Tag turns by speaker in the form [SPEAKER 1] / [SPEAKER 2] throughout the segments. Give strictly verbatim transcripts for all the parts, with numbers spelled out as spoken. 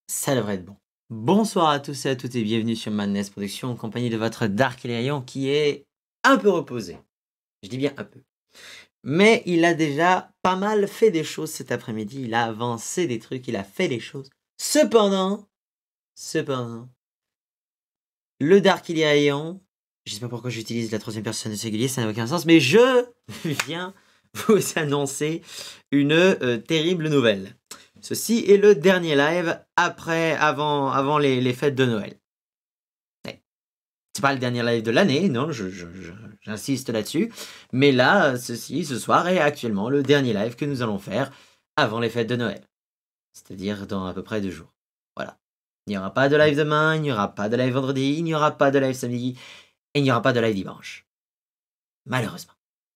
[SPEAKER 1] Ça devrait être bon. Bonsoir à tous et à toutes et bienvenue sur Madness Productions en compagnie de votre Dark Hilarion qui est un peu reposé. Je dis bien un peu. Mais il a déjà pas mal fait des choses cet après-midi. Il a avancé des trucs, il a fait des choses. Cependant, cependant, le Dark Hilarion, je sais pas pourquoi j'utilise la troisième personne du singulier, ça n'a aucun sens, mais je viens vous annoncer une euh, terrible nouvelle. Ceci est le dernier live après, avant, avant les, les fêtes de Noël. Ouais. C'est pas le dernier live de l'année, non, je, je, je, j'insiste là-dessus. Mais là, ceci, ce soir, est actuellement le dernier live que nous allons faire avant les fêtes de Noël. C'est-à-dire dans à peu près deux jours. Voilà. Il n'y aura pas de live demain, il n'y aura pas de live vendredi, il n'y aura pas de live samedi, et il n'y aura pas de live dimanche. Malheureusement.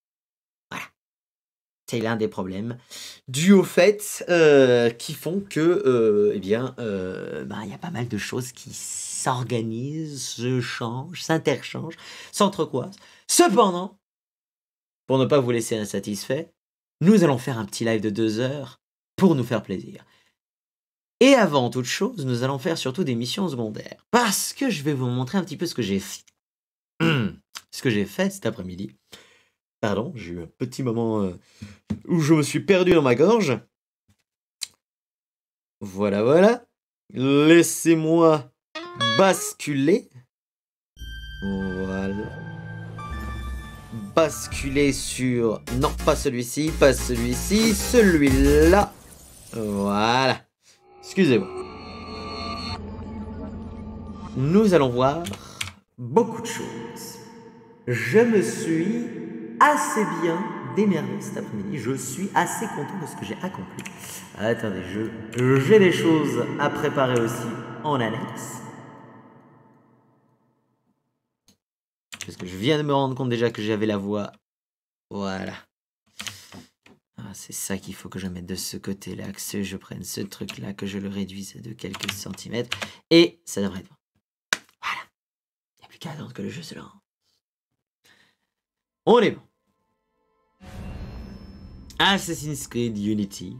[SPEAKER 1] C'est l'un des problèmes dus au fait euh, qui font que, euh, eh bien, euh, bah, y a pas mal de choses qui s'organisent, se changent, s'interchangent, s'entrecroisent. Cependant, pour ne pas vous laisser insatisfait, nous allons faire un petit live de deux heures pour nous faire plaisir. Et avant toute chose, nous allons faire surtout des missions secondaires. Parce que je vais vous montrer un petit peu ce que j'ai fait. ce que j'ai fait cet après-midi. Pardon, j'ai eu un petit moment euh, où je me suis perdu dans ma gorge. Voilà, voilà. Laissez-moi basculer. Voilà. Basculer sur... Non, pas celui-ci, pas celui-ci, celui-là. Voilà. Excusez-moi. Nous allons voir beaucoup de choses. Je me suis assez bien démerdé cet après-midi. Je suis assez content de ce que j'ai accompli. Attendez, je, j'ai des choses à préparer aussi en annexe. Parce que je viens de me rendre compte déjà que j'avais la voix. Voilà. Ah, c'est ça qu'il faut que je mette de ce côté-là, que je prenne ce truc-là, que je le réduise de quelques centimètres. Et ça devrait être bon. Voilà. Il n'y a plus qu'à attendre que le jeu se lance. On est bon. Assassin's Creed Unity.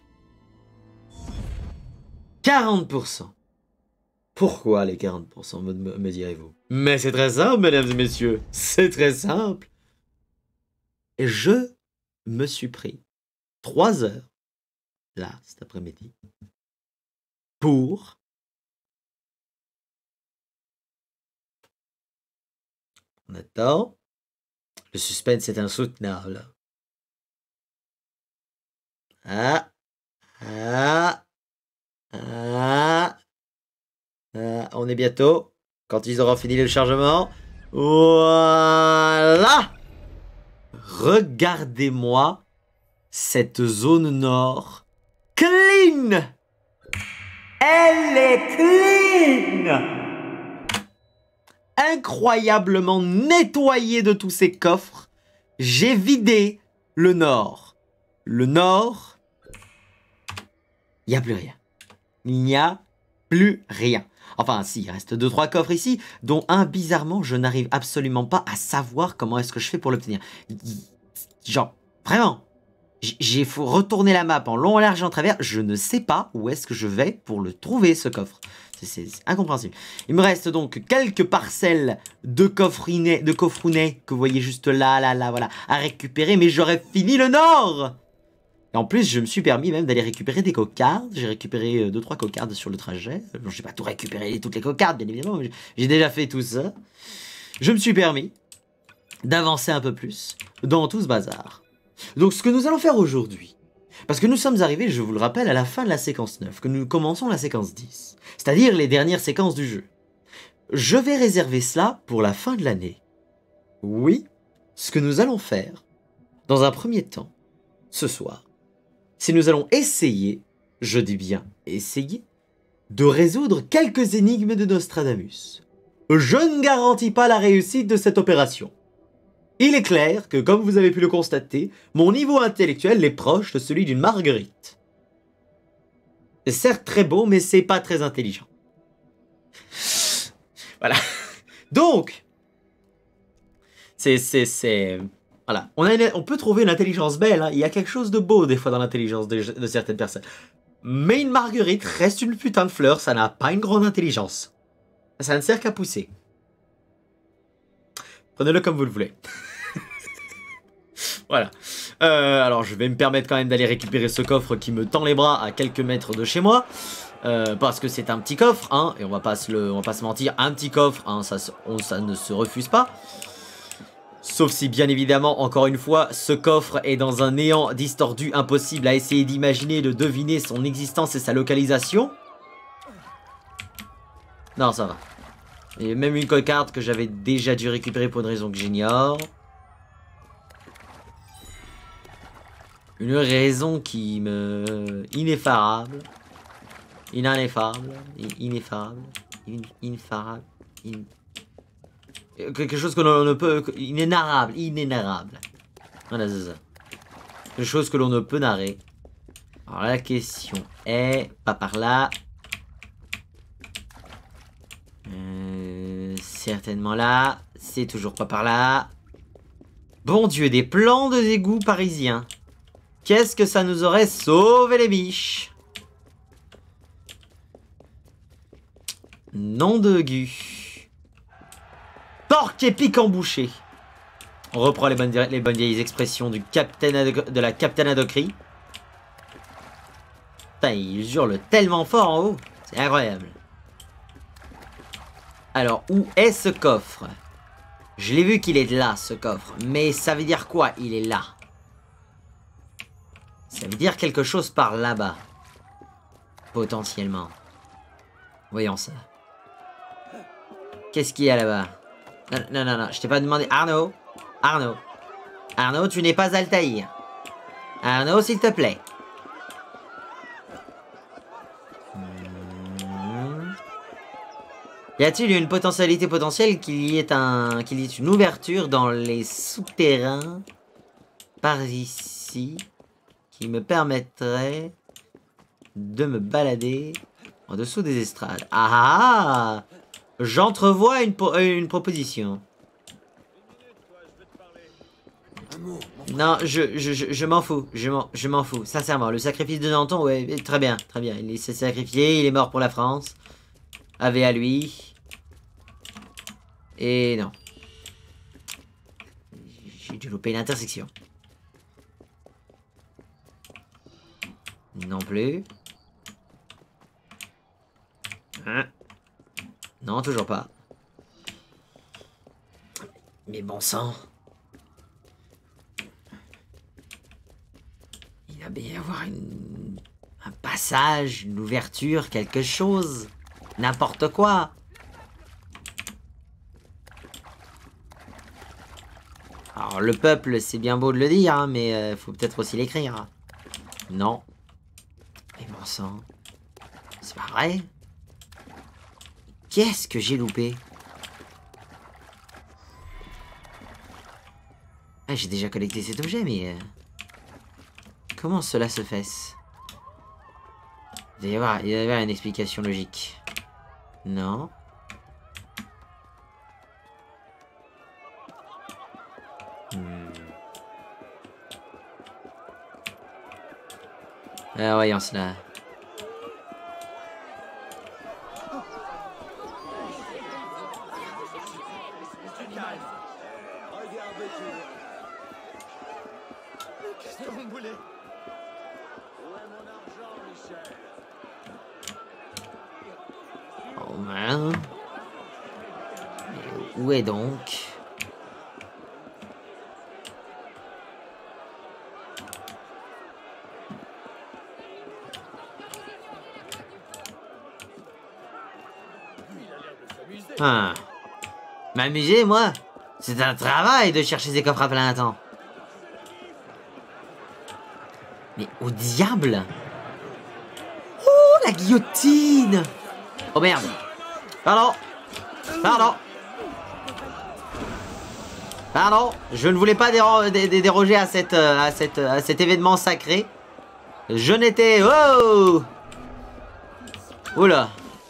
[SPEAKER 1] quarante pour cent. Pourquoi les quarante pour cent, me, me direz-vous? Mais c'est très simple, mesdames et messieurs. C'est très simple. Et je me suis pris trois heures, là, cet après-midi, pour... On attend. Le suspense est insoutenable. Ah, ah, ah, ah, on est bientôt. Quand ils auront fini le chargement. Voilà. Regardez-moi cette zone nord clean. Elle est clean. Incroyablement nettoyé de tous ces coffres. J'ai vidé le nord. Le nord, il n'y a plus rien. Il n'y a plus rien. Enfin, si, il reste deux trois coffres ici, dont un, bizarrement, je n'arrive absolument pas à savoir comment est-ce que je fais pour l'obtenir. Genre, vraiment, j'ai faut retourner la map en long, en large et en travers. Je ne sais pas où est-ce que je vais pour le trouver, ce coffre. C'est incompréhensible. Il me reste donc quelques parcelles de coffrinet, de coffrounet que vous voyez juste là, là, là, voilà, à récupérer, mais j'aurais fini le nord. Et en plus, je me suis permis même d'aller récupérer des cocardes. J'ai récupéré deux trois cocardes sur le trajet. Je n'ai pas tout récupéré, toutes les cocardes, bien évidemment, mais j'ai déjà fait tout ça. Je me suis permis d'avancer un peu plus dans tout ce bazar. Donc, ce que nous allons faire aujourd'hui, parce que nous sommes arrivés, je vous le rappelle, à la fin de la séquence neuf, que nous commençons la séquence dix, c'est-à-dire les dernières séquences du jeu. Je vais réserver cela pour la fin de l'année. Oui, ce que nous allons faire, dans un premier temps, ce soir, c'est nous allons essayer, je dis bien essayer, de résoudre quelques énigmes de Nostradamus. Je ne garantis pas la réussite de cette opération. Il est clair que, comme vous avez pu le constater, mon niveau intellectuel est proche de celui d'une marguerite. C'est certes très beau, mais c'est pas très intelligent. Voilà. Donc, c'est... c'est, c'est... Voilà. On, a une, on peut trouver une intelligence belle, hein. Il y a quelque chose de beau, des fois, dans l'intelligence de, de certaines personnes. Mais une marguerite reste une putain de fleur, ça n'a pas une grande intelligence. Ça ne sert qu'à pousser. Prenez-le comme vous le voulez. Voilà. Euh, alors je vais me permettre quand même d'aller récupérer ce coffre qui me tend les bras à quelques mètres de chez moi. Euh, parce que c'est un petit coffre, hein, et on va pas se, le, on va pas se mentir, un petit coffre, hein, ça, on, ça ne se refuse pas. Sauf si bien évidemment, encore une fois, ce coffre est dans un néant distordu impossible à essayer d'imaginer, de deviner son existence et sa localisation. Non, ça va. Il y a même une cocarde que j'avais déjà dû récupérer pour une raison que j'ignore. Une raison qui me... ineffarable. Ineffarable. Ineffarable. Ineffarable. In... Quelque chose que l'on ne peut... Inénarrable. Inénarrable. Voilà, c'est ça. Quelque chose que l'on ne peut narrer. Alors la question est... Pas par là. Euh, certainement là. C'est toujours pas par là. Bon Dieu, des plans de égouts parisiens. Qu'est-ce que ça nous aurait sauvé les biches? Nom de gu. Porc épic embouché. On reprend les bonnes, les bonnes vieilles expressions du capitaine de la capitaine Adocri. Putain, il hurle tellement fort en haut. C'est incroyable. Alors, où est ce coffre? Je l'ai vu qu'il est là, ce coffre. Mais ça veut dire quoi, il est là? Ça veut dire quelque chose par là-bas. Potentiellement. Voyons ça. Qu'est-ce qu'il y a là-bas? Non, non, non, non, je t'ai pas demandé... Arnaud, Arnaud. Arnaud, tu n'es pas Altaïr. Arnaud, s'il te plaît. Hmm. Y a-t-il une potentialité potentielle qu'il y ait un... qu'il y ait une ouverture dans les souterrains par ici qui me permettrait de me balader en dessous des estrades? Ah! J'entrevois une, une proposition. Non, je, je, je, je m'en fous. Je m'en je m'en fous. Sincèrement, le sacrifice de Danton, ouais, très bien, très bien. Il s'est sacrifié, il est mort pour la France. Ave à lui. Et non. J'ai dû louper l'intersection. Non plus. Hein? Non, toujours pas. Mais bon sang. Il va bien y avoir une... un passage, une ouverture, quelque chose. N'importe quoi. Alors, le peuple, c'est bien beau de le dire, hein, mais euh, faut peut-être aussi l'écrire. Non. Mais bon sang. C'est pas vrai? Qu'est-ce que j'ai loupé? Ah, j'ai déjà collecté cet objet, mais... Euh, comment cela se fait? Il doit y avoir, il doit y avoir une explication logique. Non. Hmm. Ah, voyons cela. Oh man. Où est donc? Ah. M'amuser, moi? C'est un travail de chercher ces coffres à plein temps. Mais au diable! Oh, la guillotine! Oh merde! Pardon! Pardon! Pardon! Je ne voulais pas déro dé dé déroger à, cette, à, cette, à cet événement sacré. Je n'étais... Oh! Oula!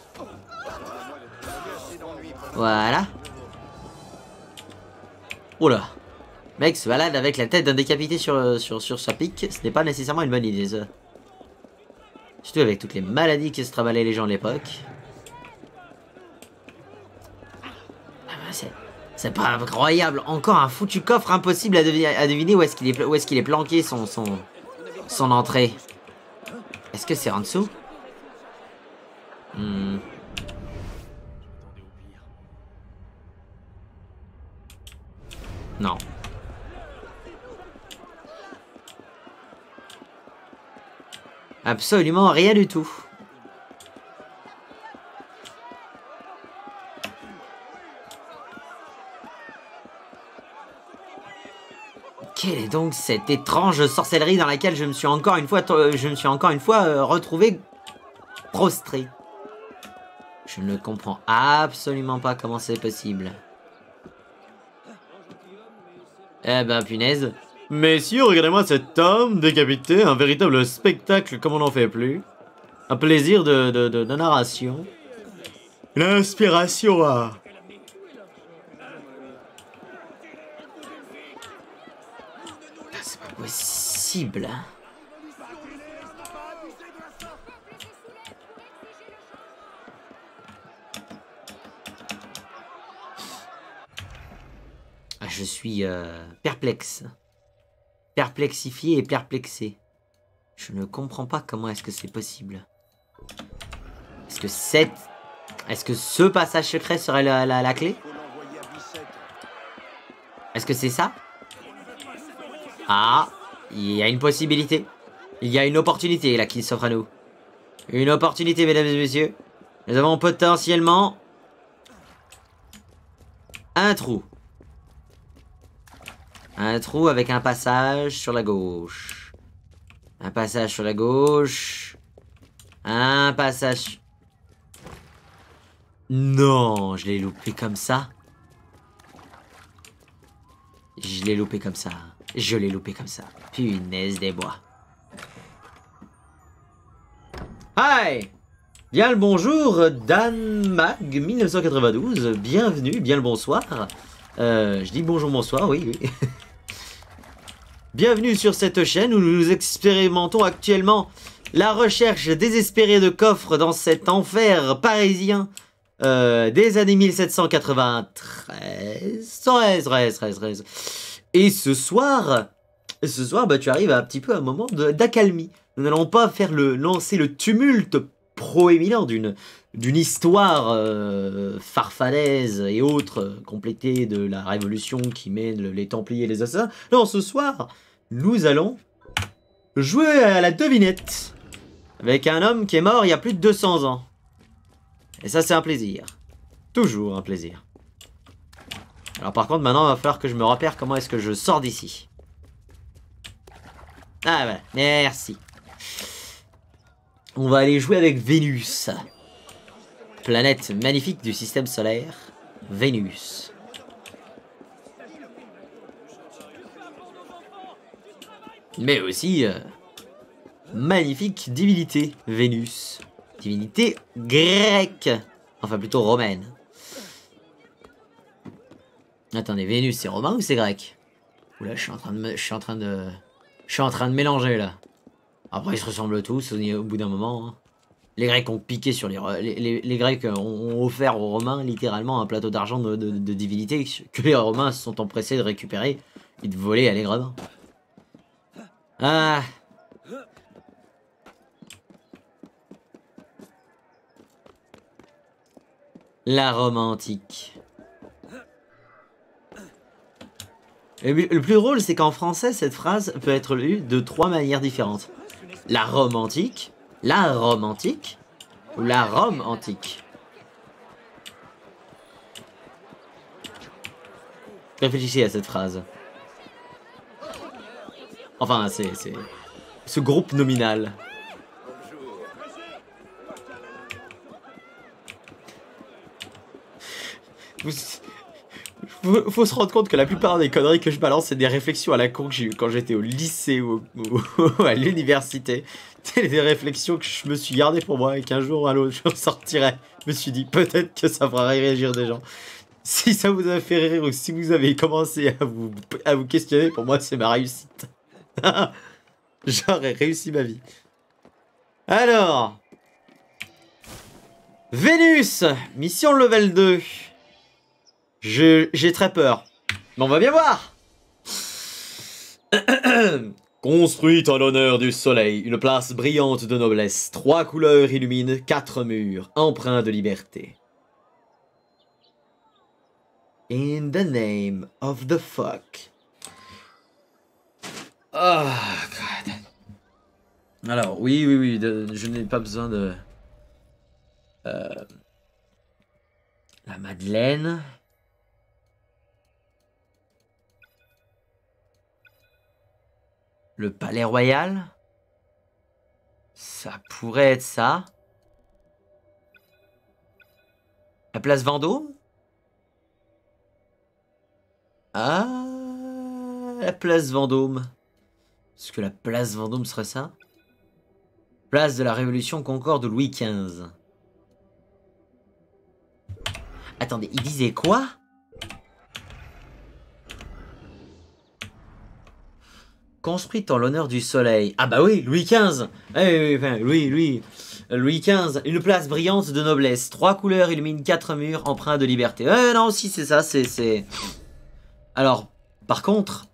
[SPEAKER 1] Voilà. Oula. Mec se balade avec la tête d'un décapité sur, sur, sur sa pique. Ce n'est pas nécessairement une bonne idée, ça. Surtout avec toutes les maladies qui se travaillaient les gens à l'époque. Ah bah c'est... C'est pas incroyable. Encore un foutu coffre impossible à, devi à deviner où est-ce qu'il est, où est, qu'il est planqué son, son, son entrée. Est-ce que c'est en dessous? hmm. Non. Absolument rien du tout. Quelle est donc cette étrange sorcellerie dans laquelle je me suis encore une fois, je me suis encore une fois euh, retrouvé prostré. Je ne comprends absolument pas comment c'est possible. Eh ben punaise. Messieurs, regardez-moi cet homme décapité, un véritable spectacle comme on n'en fait plus. Un plaisir de, de, de, de narration. Une inspiration à... C'est pas possible. Je suis euh, perplexe. Perplexifié et perplexé. Je ne comprends pas comment est-ce que c'est possible. Est-ce que cette... Est-ce que ce passage secret serait la, la, la clé? Est-ce que c'est ça? Ah, il y a une possibilité. Il y a une opportunité là qui s'offre à nous. Une opportunité, mesdames et messieurs. Nous avons potentiellement... un trou. Un trou avec un passage sur la gauche. Un passage sur la gauche. Un passage... Non, je l'ai loupé comme ça. Je l'ai loupé comme ça. Je l'ai loupé comme ça. Punaise des bois. Hi! Bien le bonjour, Dan Mag mille neuf cent quatre-vingt-douze. Bienvenue, bien le bonsoir. Euh, je dis bonjour, bonsoir, oui, oui. Bienvenue sur cette chaîne où nous expérimentons actuellement la recherche désespérée de coffres dans cet enfer parisien euh, des années mille sept cent quatre-vingt-treize. treize, treize, treize, treize. Et ce soir, ce soir, bah, tu arrives à un petit peu à un moment d'accalmie. Nous n'allons pas faire le lancer le tumulte proéminent d'une d'une histoire euh, farfanaise et autres, euh, complétée de la révolution qui mène les Templiers et les Assassins. Non, ce soir, nous allons jouer à la devinette avec un homme qui est mort il y a plus de deux cents ans. Et ça, c'est un plaisir. Toujours un plaisir. Alors par contre, maintenant, il va falloir que je me repère comment est-ce que je sors d'ici. Ah voilà, merci. On va aller jouer avec Vénus. Planète magnifique du système solaire. Vénus. Mais aussi... Euh, magnifique divinité, Vénus. Divinité grecque. Enfin, plutôt romaine. Attendez, Vénus, c'est romain ou c'est grec? Oula, je suis en train de... Me, je suis en train de... Je suis en train de mélanger, là. Après, ils se ressemblent tous au, au bout d'un moment. Hein. Les Grecs ont piqué sur les... Les, les, les Grecs ont, ont offert aux Romains, littéralement, un plateau d'argent de, de, de divinité que les Romains se sont empressés de récupérer et de voler allègrement. Ah... La Rome antique. Et le plus drôle, c'est qu'en français, cette phrase peut être lue de trois manières différentes. La Rome antique, la Rome antique, ou la Rome antique. Réfléchissez à cette phrase. Enfin, c'est... ce groupe nominal. Faut, faut se rendre compte que la plupart des conneries que je balance, c'est des réflexions à la con que j'ai eues quand j'étais au lycée ou, ou, ou à l'université. C'est des réflexions que je me suis gardées pour moi et qu'un jour ou à l'autre, je sortirai. Je me suis dit, peut-être que ça fera réagir des gens. Si ça vous a fait rire ou si vous avez commencé à vous, à vous questionner, pour moi, c'est ma réussite. J'aurais réussi ma vie. Alors. Vénus. Mission level deux. Je, j'ai très peur. Mais on va bien voir. Construite en l'honneur du soleil, une place brillante de noblesse. Trois couleurs illuminent quatre murs, empreints de liberté. In the name of the fuck. Oh, God. Alors, oui, oui, oui, de, je n'ai pas besoin de... Euh, la Madeleine. Le Palais Royal. Ça pourrait être ça. La place Vendôme. Ah, la place Vendôme. Est-ce que la place Vendôme serait ça? Place de la Révolution Concorde Louis quinze. Attendez, il disait quoi? Construite en l'honneur du soleil. Ah bah oui, Louis quinze. Eh, enfin, Louis, Louis, Louis quinze. Une place brillante de noblesse. Trois couleurs illuminent quatre murs empreints de liberté. Euh, non, si c'est ça, c'est... c'est... Alors, par contre...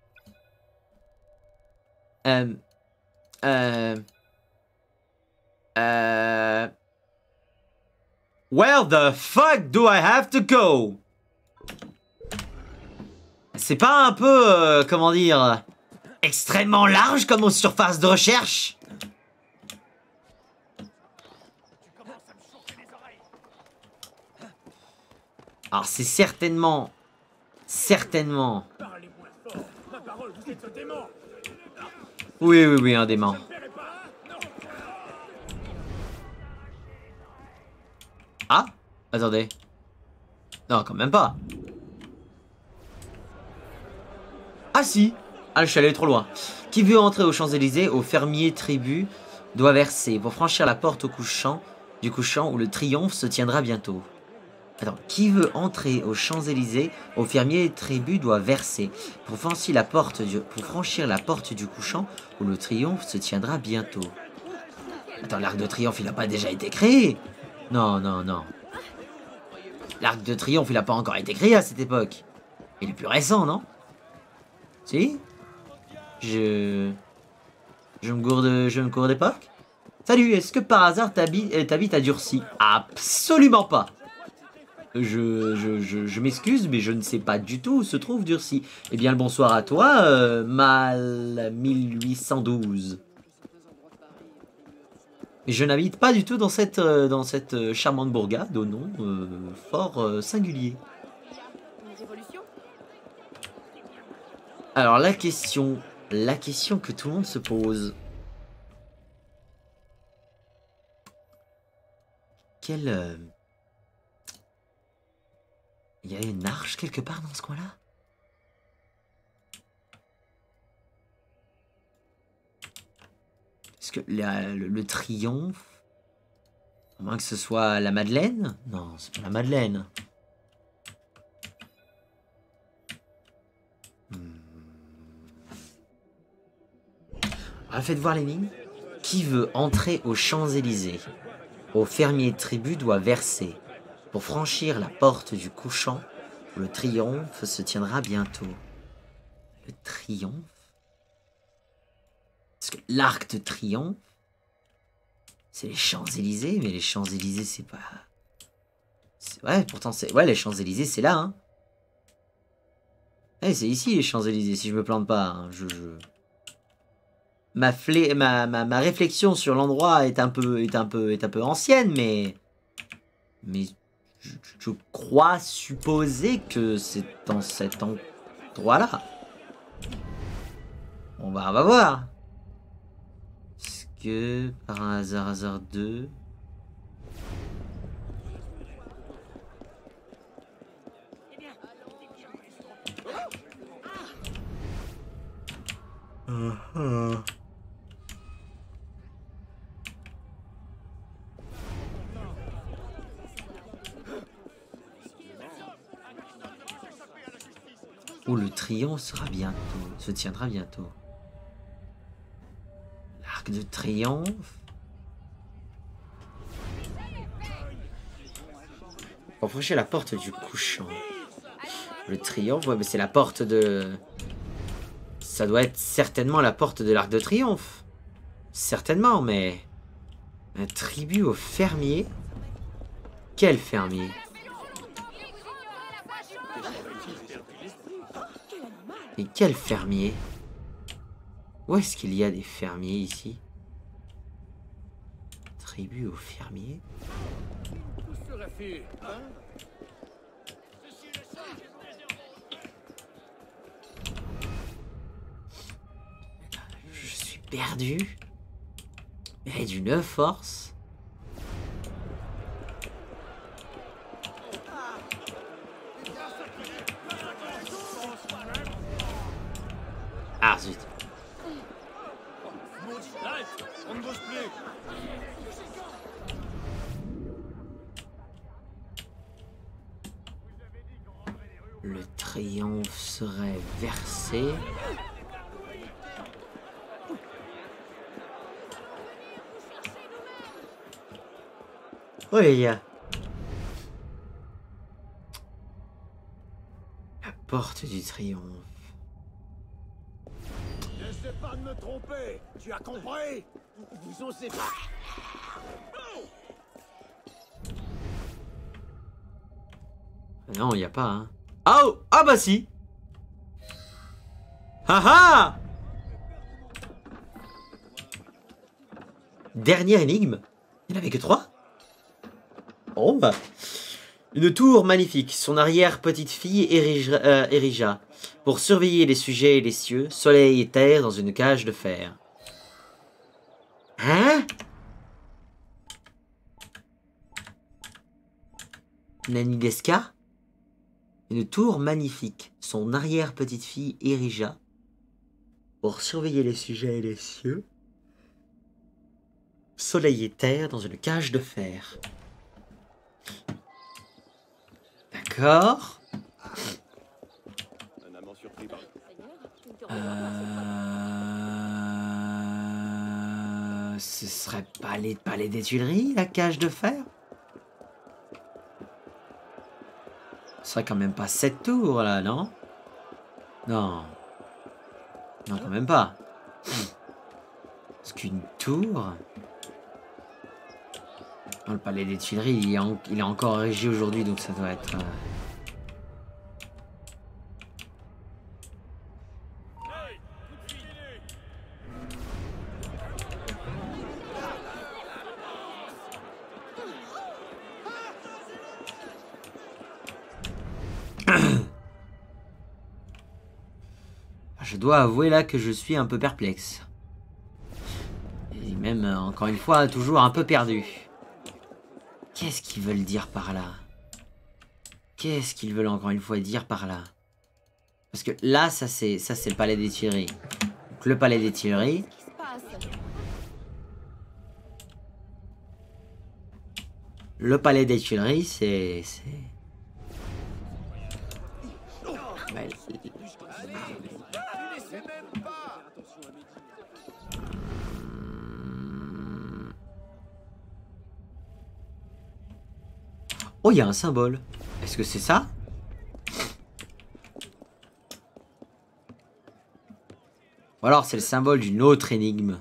[SPEAKER 1] Euh... Euh... Euh... Where the fuck do I have to go? C'est pas un peu, euh, comment dire, extrêmement large comme surface de recherche? Alors c'est certainement, certainement... Oui, oui, oui, un dément. Ah, attendez. Non, quand même pas. Ah si. Ah, je suis allé trop loin. Qui veut entrer aux Champs-Élysées, au fermier tribut doit verser pour franchir la porte au couchant, du couchant où le triomphe se tiendra bientôt. Attends, qui veut entrer aux Champs-Élysées, au fermier tribut doit verser pour franchir la porte du, pour franchir la porte du couchant où le triomphe se tiendra bientôt. Attends, l'Arc de Triomphe, il n'a pas déjà été créé? Non, non, non. L'Arc de Triomphe, il n'a pas encore été créé à cette époque. Il est plus récent, non? Si? Je... Je me gourde, je me gourde d'époque? Salut, est-ce que par hasard t'habites à Durcy? Absolument pas. Je, je, je, je m'excuse, mais je ne sais pas du tout où se trouve Durcy. Eh bien, le bonsoir à toi, euh, Mal mille huit cent douze. Je n'habite pas du tout dans cette, euh, dans cette euh, charmante bourgade au nom euh, fort euh, singulier. Alors la question, la question que tout le monde se pose. Quelle... Euh... Il y a une arche quelque part dans ce coin-là? Est-ce que la, le, le triomphe... À moins que ce soit la Madeleine? Non, c'est pas la Madeleine. Hmm. Ah, faites voir l'énigme. Qui veut entrer aux Champs-Élysées? Au fermier tribut doit verser. Pour franchir la porte du couchant, le triomphe se tiendra bientôt. Le triomphe? Parce que l'Arc de Triomphe, c'est les Champs-Élysées, mais les Champs-Élysées, c'est pas... Ouais, pourtant, c'est... Ouais, les Champs-Élysées, c'est là, hein. Ouais, c'est ici, les Champs-Élysées, si je me plante pas. Hein. Je... je... Ma, flé... ma, ma, ma réflexion sur l'endroit est un peu est un peu est un peu ancienne, mais mais je, je crois supposer que c'est dans cet endroit-là. On va on va voir. Est-ce que par un hasard hasard deux. Uh -huh. Où le triomphe sera bientôt, se tiendra bientôt. L'Arc de Triomphe. Approchez la porte du couchant. Le triomphe, ouais, mais c'est la porte de... Ça doit être certainement la porte de l'Arc de Triomphe. Certainement, mais... Un tribut au fermier? Quel fermier? Et quel fermier? Où est-ce qu'il y a des fermiers ici? Tribut au fermier? Je suis perdu. Et d'une force. Ah zut.
[SPEAKER 2] On ne bouge plus.
[SPEAKER 1] Le triomphe serait versé. Oui, il y a... La porte du triomphe.
[SPEAKER 2] N'essaie pas de me tromper. Tu as compris? Vous osez pas.
[SPEAKER 1] Non, il n'y a pas, hein. Ah oh, ah bah si. Ah ah. Dernière énigme. Il n'y en avait que trois. Oh bah. Une tour magnifique. Son arrière-petite-fille érigea, euh, érigea pour surveiller les sujets et les cieux, soleil et terre dans une cage de fer. Hein? Nani Deska? Une tour magnifique. Son arrière-petite-fille érigea pour surveiller les sujets et les cieux, soleil et terre dans une cage de fer. D'accord. Euh... Ce serait pas les palais des Tuileries, la cage de fer? Ce serait quand même pas cette tour là, non? Non. Non, quand même pas. Parce qu'une tour... Dans le palais des Tuileries, il est, en... il est encore érigé aujourd'hui, donc ça doit être... Euh... Je dois avouer là que je suis un peu perplexe. Et même, encore une fois, toujours un peu perdu. Qu'est-ce qu'ils veulent dire par là? Qu'est-ce qu'ils veulent encore une fois dire par là? Parce que là, ça c'est ça c'est le palais des Tuileries. Donc le palais des Tuileries. Le palais des Tuileries, c'est... Bah, oh, il y a un symbole. Est-ce que c'est ça? Ou alors c'est le symbole d'une autre énigme.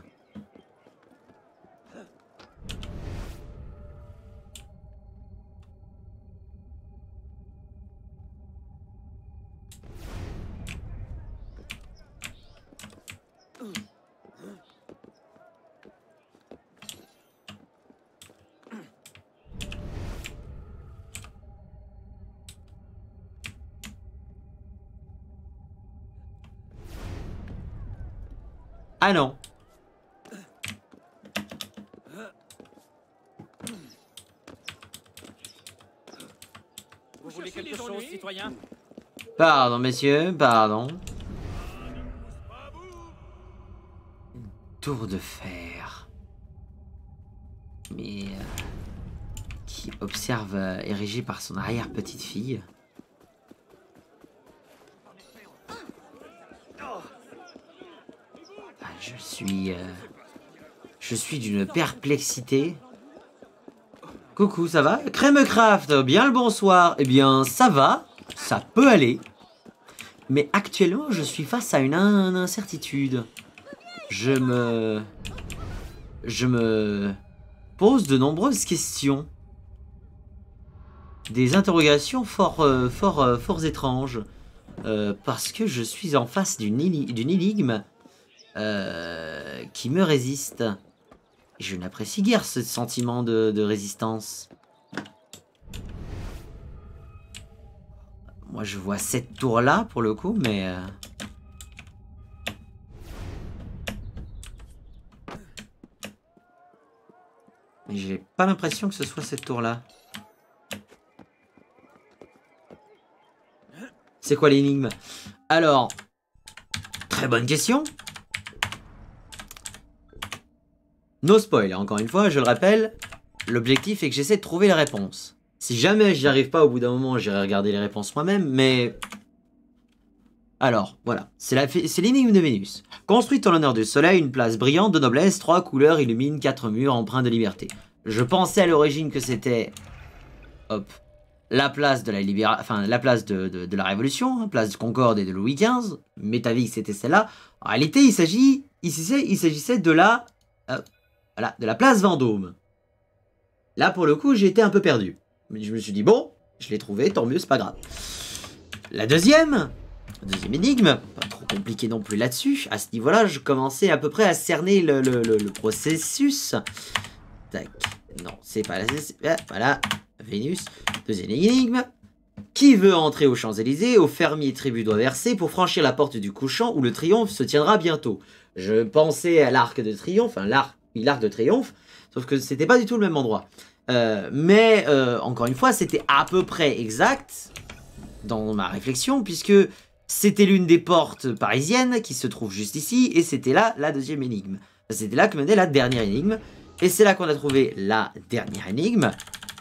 [SPEAKER 1] Ah non.
[SPEAKER 2] Vous voulez quelque chose, citoyen?
[SPEAKER 1] Pardon, messieurs, pardon. Une tour de fer. Mais... Euh, qui observe, euh, érigée par son arrière-petite-fille. Je suis... Euh, je suis d'une perplexité Coucou, ça va? Crèmecraft, bien le bonsoir. Eh bien, ça va, ça peut aller. Mais actuellement, je suis face à une in incertitude. Je me... Je me pose de nombreuses questions. Des interrogations fort, euh, fort, euh, fort étranges. Euh, parce que je suis en face d'une énigme euh, qui me résiste. Je n'apprécie guère ce sentiment de, de résistance. Moi, je vois cette tour-là, pour le coup, mais... Euh... Mais j'ai pas l'impression que ce soit cette tour-là. C'est quoi l'énigme? Alors, très bonne question. No spoil, encore une fois, je le rappelle. L'objectif est que j'essaie de trouver la réponse. Si jamais j'y arrive pas, au bout d'un moment, j'irai regarder les réponses moi-même, mais... Alors, voilà, c'est l'énigme de Vénus. Construite en l'honneur du soleil, une place brillante de noblesse, trois couleurs illuminent quatre murs empreints de liberté. Je pensais à l'origine que c'était... Hop. La place de la libération, enfin, la place de, de, de la Révolution, hein, place de Concorde et de Louis quinze. Métavix, c'était celle-là. En réalité, il s'agit... Il s'agissait de la... Euh, voilà, de la place Vendôme. Là, pour le coup, j'ai été un peu perdu. Mais je me suis dit, bon, je l'ai trouvé, tant mieux, c'est pas grave. La deuxième... Deuxième énigme, pas trop compliqué non plus là-dessus. À ce niveau-là, je commençais à peu près à cerner le, le, le, le processus. Tac. Non, c'est pas là. Voilà. Vénus. Deuxième énigme. Qui veut entrer aux Champs-Élysées? Au fermier tribut doit verser pour franchir la porte du couchant où le triomphe se tiendra bientôt. Je pensais à l'arc de triomphe, enfin l'arc oui, l'arc de triomphe, sauf que c'était pas du tout le même endroit. Euh, mais, euh, encore une fois, c'était à peu près exact dans ma réflexion, puisque c'était l'une des portes parisiennes qui se trouve juste ici, et c'était là la deuxième énigme. C'était là que menait la dernière énigme, et c'est là qu'on a trouvé la dernière énigme.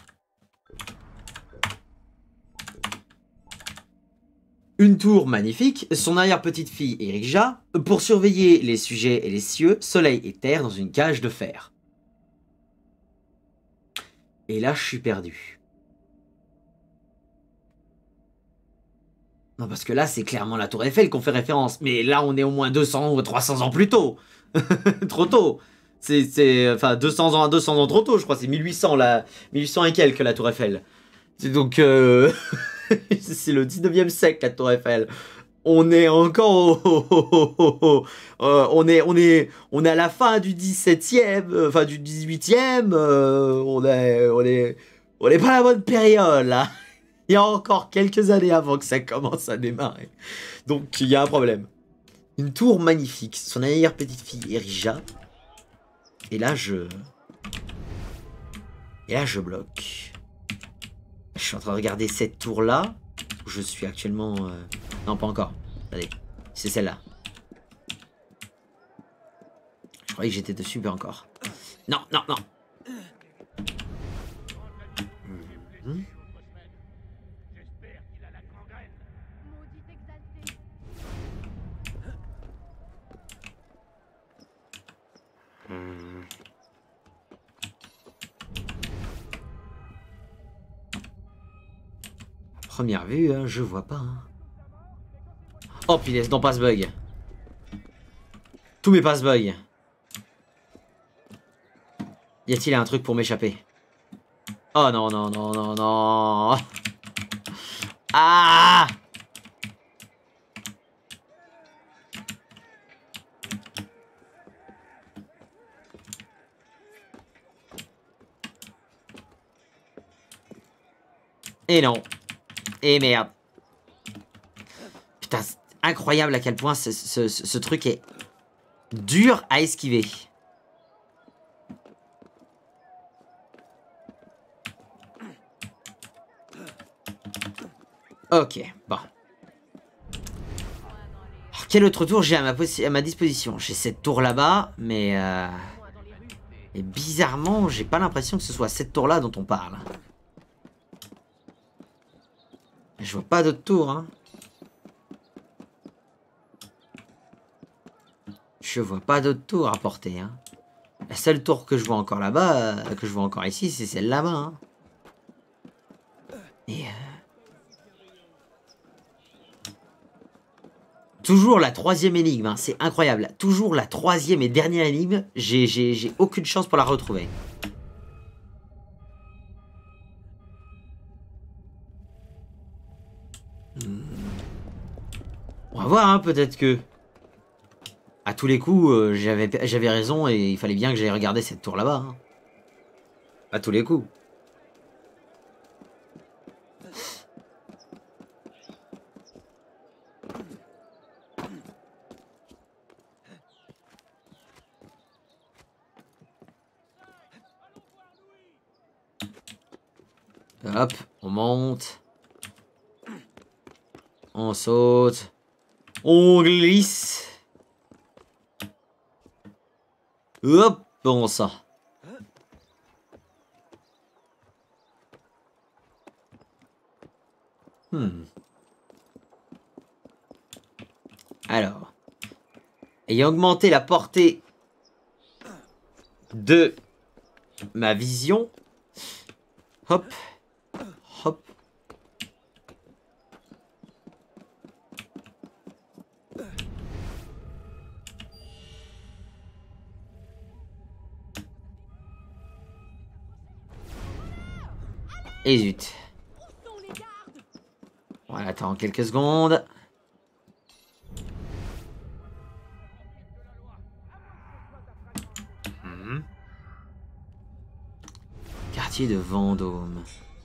[SPEAKER 1] Une tour magnifique, son arrière-petite-fille érigea, pour surveiller les sujets et les cieux, soleil et terre dans une cage de fer. Et là, je suis perdu. Non, parce que là, c'est clairement la tour Eiffel qu'on fait référence. Mais là, on est au moins deux cents ou trois cents ans plus tôt. Trop tôt. C'est, enfin, deux cents ans à deux cents ans trop tôt, je crois. C'est mille huit cents, là. mille huit cents et quelques, la tour Eiffel. C'est donc... Euh... c'est le dix-neuvième siècle, la tour Eiffel. On est encore au... euh, on, est, on, est, on est à la fin du dix-septième, euh, enfin du dix-huitième. Euh, on est... On est... On n'est pas à la bonne période, là. Il y a encore quelques années avant que ça commence à démarrer. Donc, il y a un problème. Une tour magnifique. Son arrière-petite-fille érigea. Et là, je... Et là, je bloque. Je suis en train de regarder cette tour-là. Où je suis actuellement... Euh... Non, pas encore. Allez, c'est celle-là. Je croyais que j'étais dessus, mais encore. Non, non, non. Mmh. Mmh. Première vue, hein, je vois pas. Hein. Oh punaise, non, passe bug. Tous mes passe bug. Y a-t-il un truc pour m'échapper? Oh non, non, non, non, non. Ah! Et non. Et merde. Putain, c'est incroyable à quel point ce, ce, ce, ce truc est dur à esquiver. Ok, bon. Alors, quel autre tour j'ai à ma, à ma disposition? J'ai cette tour là-bas, mais... Euh... Et bizarrement, j'ai pas l'impression que ce soit cette tour-là dont on parle. Je vois pas d'autre tour, hein. Je vois pas d'autre tour à porter, hein. La seule tour que je vois encore là-bas, euh, que je vois encore ici, c'est celle là-bas, hein. Et... Euh... Toujours la troisième énigme, hein, c'est incroyable. Toujours la troisième et dernière énigme, j'ai aucune chance pour la retrouver. Hmm. On va voir, hein, peut-être que... À tous les coups, euh, j'avais j'avais raison et il fallait bien que j'aille regarder cette tour là-bas. Hein. À tous les coups. Hop, on monte. On saute. On glisse. Hop, bon ça. Hmm. Alors. Ayant augmenté la portée de ma vision. Hop. Hop. Et zut. Voilà, attends quelques secondes. Mmh. Quartier de Vendôme.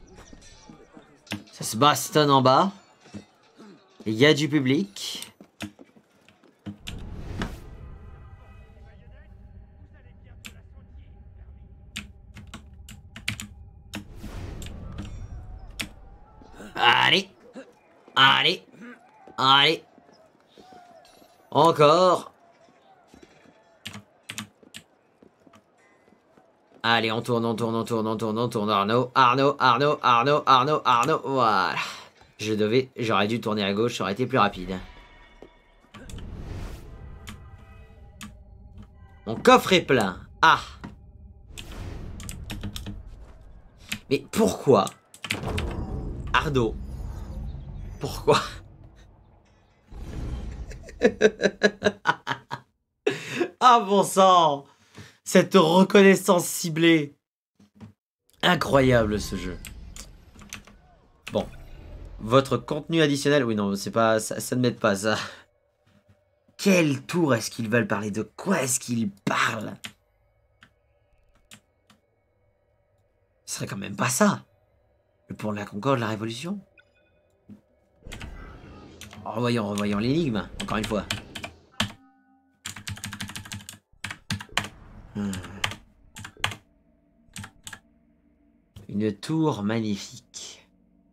[SPEAKER 1] Ça se bastonne en bas. Il y a du public. Allez. Allez. Allez. Encore. Allez, on tourne, on tourne, on tourne, on tourne, on tourne. Arnaud, Arnaud, Arnaud, Arnaud, Arnaud, Arnaud. Voilà. Je devais, j'aurais dû tourner à gauche, ça aurait été plus rapide. Mon coffre est plein. Ah. Mais pourquoi Arnaud? Pourquoi? Ah bon sang! Cette reconnaissance ciblée. Incroyable ce jeu. Bon. Votre contenu additionnel. Oui, non, c'est pas. Ça, ça ne m'aide pas, ça. Quel tour est-ce qu'ils veulent parler? De quoi est-ce qu'ils parlent? Ce serait quand même pas ça. Le pont de la Concorde, la Révolution. Revoyons, revoyons l'énigme, encore une fois. Hmm. Une tour magnifique.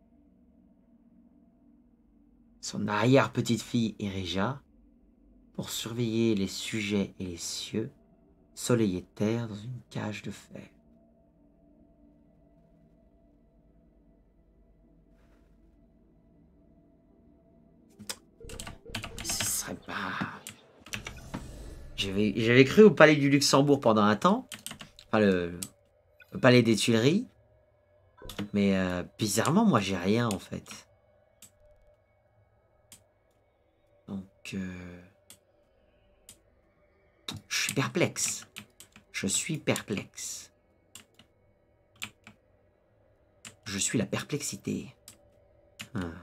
[SPEAKER 1] Son arrière-petite-fille érigea, pour surveiller les sujets et les cieux, soleil et terre dans une cage de fer. Ce serait pas... J'avais j'avais cru au palais du Luxembourg pendant un temps. Enfin, le, le palais des Tuileries. Mais euh, bizarrement, moi, j'ai rien, en fait. Donc... Euh... Je suis perplexe. Je suis perplexe. Je suis la perplexité. Hum.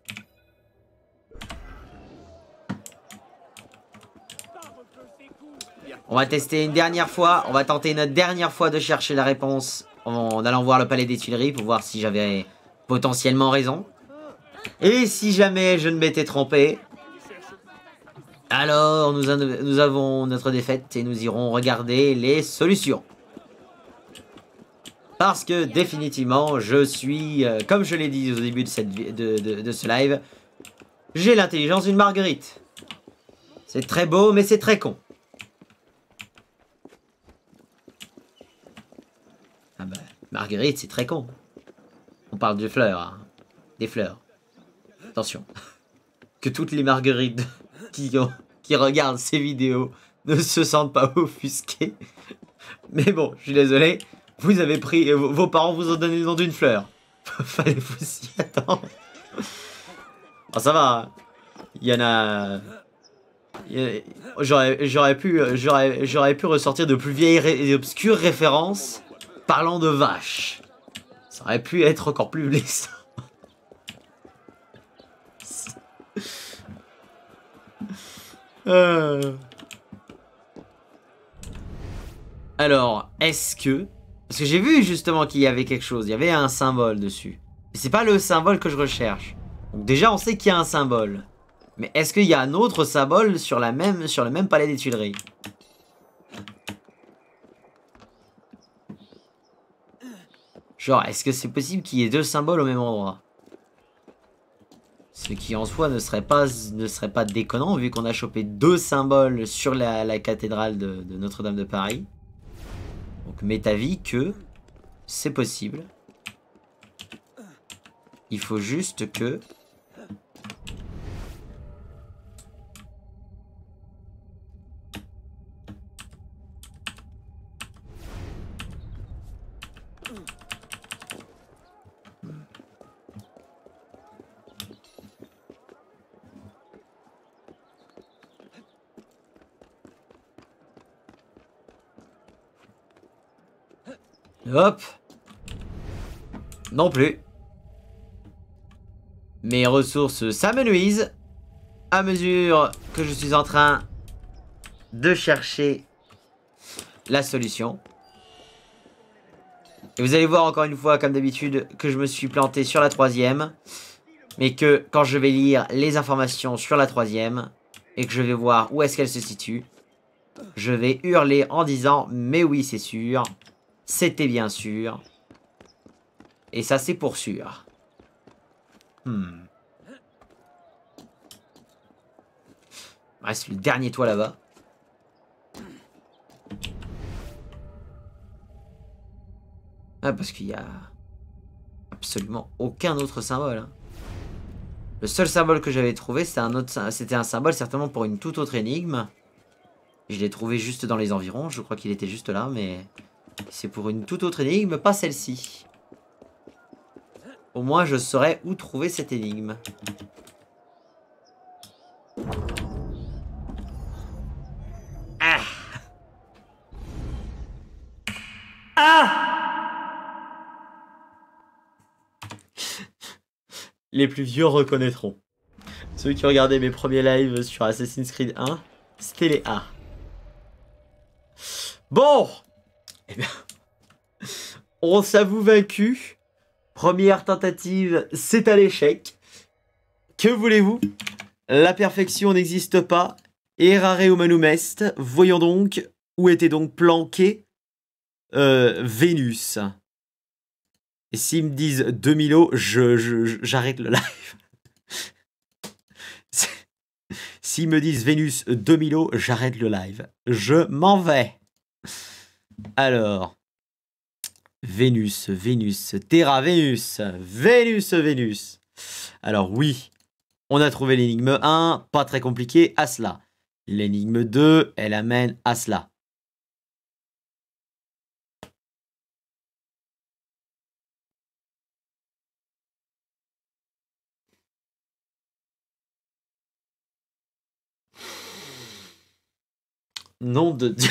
[SPEAKER 1] On va tester une dernière fois. On va tenter une dernière fois de chercher la réponse en allant voir le palais des Tuileries pour voir si j'avais potentiellement raison. Et si jamais je ne m'étais trompé, alors nous, nous avons notre défaite et nous irons regarder les solutions. Parce que définitivement, je suis, euh, comme je l'ai dit au début de, cette, de, de, de ce live, j'ai l'intelligence d'une marguerite. C'est très beau, mais c'est très con. Ah bah, marguerite, c'est très con. On parle de fleurs, hein. Des fleurs. Attention. Que toutes les marguerites qui, ont, qui regardent ces vidéos ne se sentent pas offusquées. Mais bon, je suis désolé. Vous avez pris... Vos parents vous ont donné le nom d'une fleur. Fallait vous y attendre. Oh, ça va. Il y en a... J'aurais pu, j'aurais pu ressortir de plus vieilles et obscures références parlant de vaches. Ça aurait pu être encore plus blessant. euh... Alors, est-ce que... Parce que j'ai vu justement qu'il y avait quelque chose, il y avait un symbole dessus. Et c'est pas le symbole que je recherche. Donc déjà, on sait qu'il y a un symbole. Mais est-ce qu'il y a un autre symbole sur, la même, sur le même palais des Tuileries? Genre, est-ce que c'est possible qu'il y ait deux symboles au même endroit? Ce qui en soi ne serait pas, ne serait pas déconnant vu qu'on a chopé deux symboles sur la, la cathédrale de, de Notre-Dame de Paris. Donc m'est avis que c'est possible. Il faut juste que... Hop. Non plus. Mes ressources s'amenuisent à mesure que je suis en train de chercher la solution. Et vous allez voir encore une fois, comme d'habitude, que je me suis planté sur la troisième. Mais que quand je vais lire les informations sur la troisième et que je vais voir où est-ce qu'elle se situe, je vais hurler en disant « Mais oui, c'est sûr. C'était bien sûr. » Et ça, c'est pour sûr. Hmm. Il reste le dernier toit là-bas. Ah, parce qu'il y a absolument aucun autre symbole. Hein. Le seul symbole que j'avais trouvé, c'était un autre, c'était un symbole certainement pour une toute autre énigme. Je l'ai trouvé juste dans les environs. Je crois qu'il était juste là, mais c'est pour une toute autre énigme, pas celle-ci. Au moins, je saurais où trouver cette énigme. Ah! Ah! Les plus vieux reconnaîtront. Ceux qui regardaient mes premiers lives sur Assassin's Creed un, c'était les A. Bon! Eh bien, on s'avoue vaincu. Première tentative, c'est à l'échec. Que voulez-vous? La perfection n'existe pas. Errare humanum est. Voyons donc où était donc planqué euh, Vénus. Et s'ils me disent deux mille ans, je, je, j'arrête le live. S'ils me disent Vénus deux mille ans, j'arrête le live. Je m'en vais. Alors... Vénus, Vénus, Terra, Vénus, Vénus, Vénus. Alors oui, on a trouvé l'énigme un, pas très compliqué, à cela. L'énigme deux, elle amène à cela. Nom de Dieu.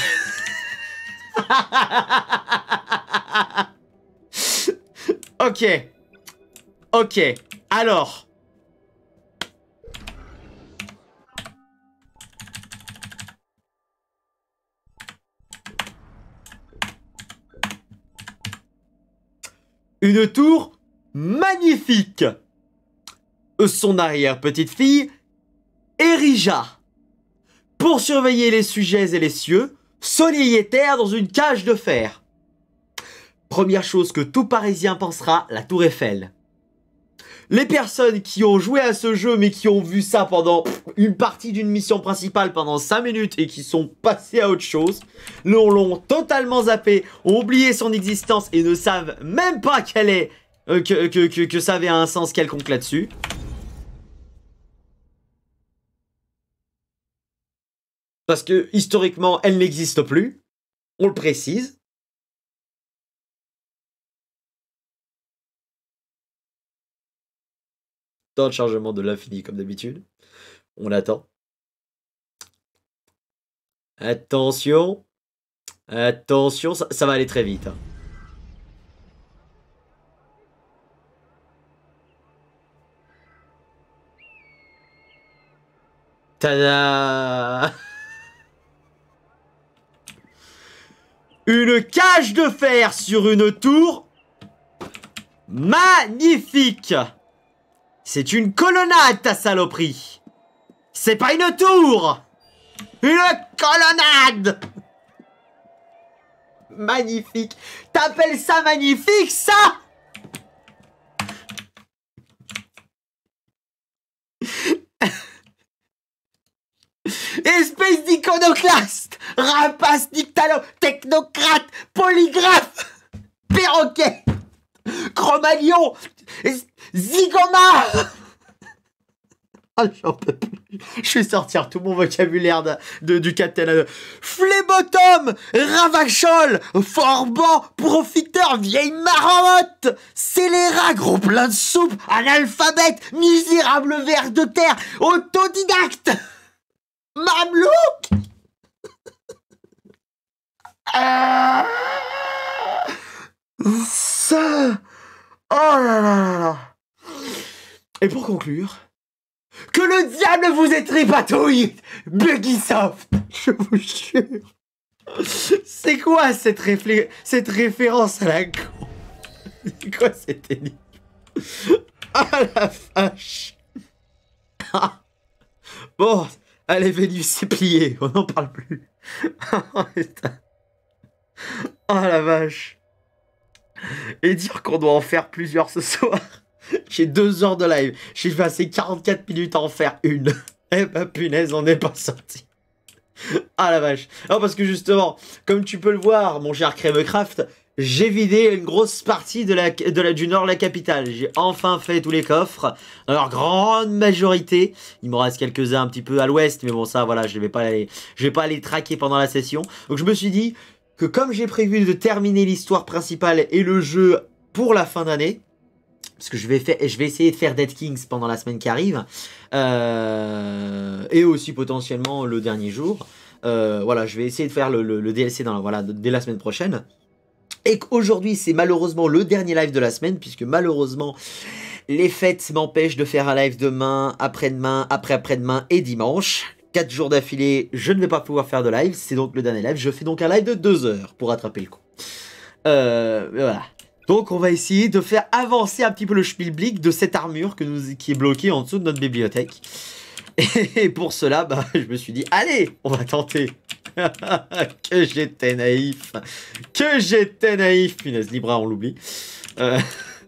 [SPEAKER 1] Ok. Ok. Alors. Une tour magnifique. Son arrière-petite-fille érigea, pour surveiller les sujets et les cieux, solitaire dans une cage de fer. Première chose que tout Parisien pensera, la Tour Eiffel. Les personnes qui ont joué à ce jeu mais qui ont vu ça pendant une partie d'une mission principale pendant cinq minutes et qui sont passées à autre chose, l'ont totalement zappé, ont oublié son existence et ne savent même pas qu'elle est, euh, que, que, que, que ça avait un sens quelconque là-dessus. Parce que historiquement, elle n'existe plus, on le précise. Temps de chargement de l'infini, comme d'habitude. On l'attend. Attention. Attention, ça, ça va aller très vite. Hein. Tada! Une cage de fer sur une tour. Magnifique! C'est une colonnade, ta saloperie! C'est pas une tour! Une colonnade! Magnifique! T'appelles ça magnifique, ça? Espèce d'iconoclaste! Rapace, dictalo, technocrate, polygraphe, perroquet, chromagnon, zygoma! Oh, j'en peux plus. Je vais sortir tout mon vocabulaire de, de, du Catena. Phlébotom, ravachol, forban, profiteur, vieille marmotte, scélérat, gros plein de soupe, analphabète, misérable ver de terre, autodidacte, mamelouk. Ah, ça. Oh là là là là. Et pour conclure, que le diable vous étripatouille, Buggysoft, je vous jure. C'est quoi cette, réflé cette référence à la con? C'est quoi cette énigme? Ah la vache. Ah. Bon, allez Vénus, c'est plié, on n'en parle plus. Oh la vache. Et dire qu'on doit en faire plusieurs ce soir. J'ai deux heures de live. J'ai passé quarante-quatre minutes à en faire une. Eh bah punaise, on n'est pas sorti. Ah la vache. Non, parce que justement, comme tu peux le voir, mon cher Crèmecraft, j'ai vidé une grosse partie de la, de la, du nord de la capitale. J'ai enfin fait tous les coffres. Dans leur grande majorité. Il m'en reste quelques-uns un petit peu à l'ouest. Mais bon, ça, voilà, je vais pas aller, je vais pas aller traquer pendant la session. Donc je me suis dit que comme j'ai prévu de terminer l'histoire principale et le jeu pour la fin d'année, parce que je vais, faire, je vais essayer de faire Dead Kings pendant la semaine qui arrive. Euh, et aussi potentiellement le dernier jour. Euh, voilà, je vais essayer de faire le, le, le D L C dans la, voilà, dès la semaine prochaine. Et qu'aujourd'hui, c'est malheureusement le dernier live de la semaine. Puisque malheureusement, les fêtes m'empêchent de faire un live demain, après-demain, après-après-demain et dimanche. quatre jours d'affilée, je ne vais pas pouvoir faire de live. C'est donc le dernier live. Je fais donc un live de deux heures pour rattraper le coup. Euh, voilà. Donc on va essayer de faire avancer un petit peu le schmilblick de cette armure que nous, qui est bloquée en dessous de notre bibliothèque. Et pour cela, bah, je me suis dit, allez, on va tenter. Que j'étais naïf. Que j'étais naïf. Punaise, Libra, on l'oublie. Euh...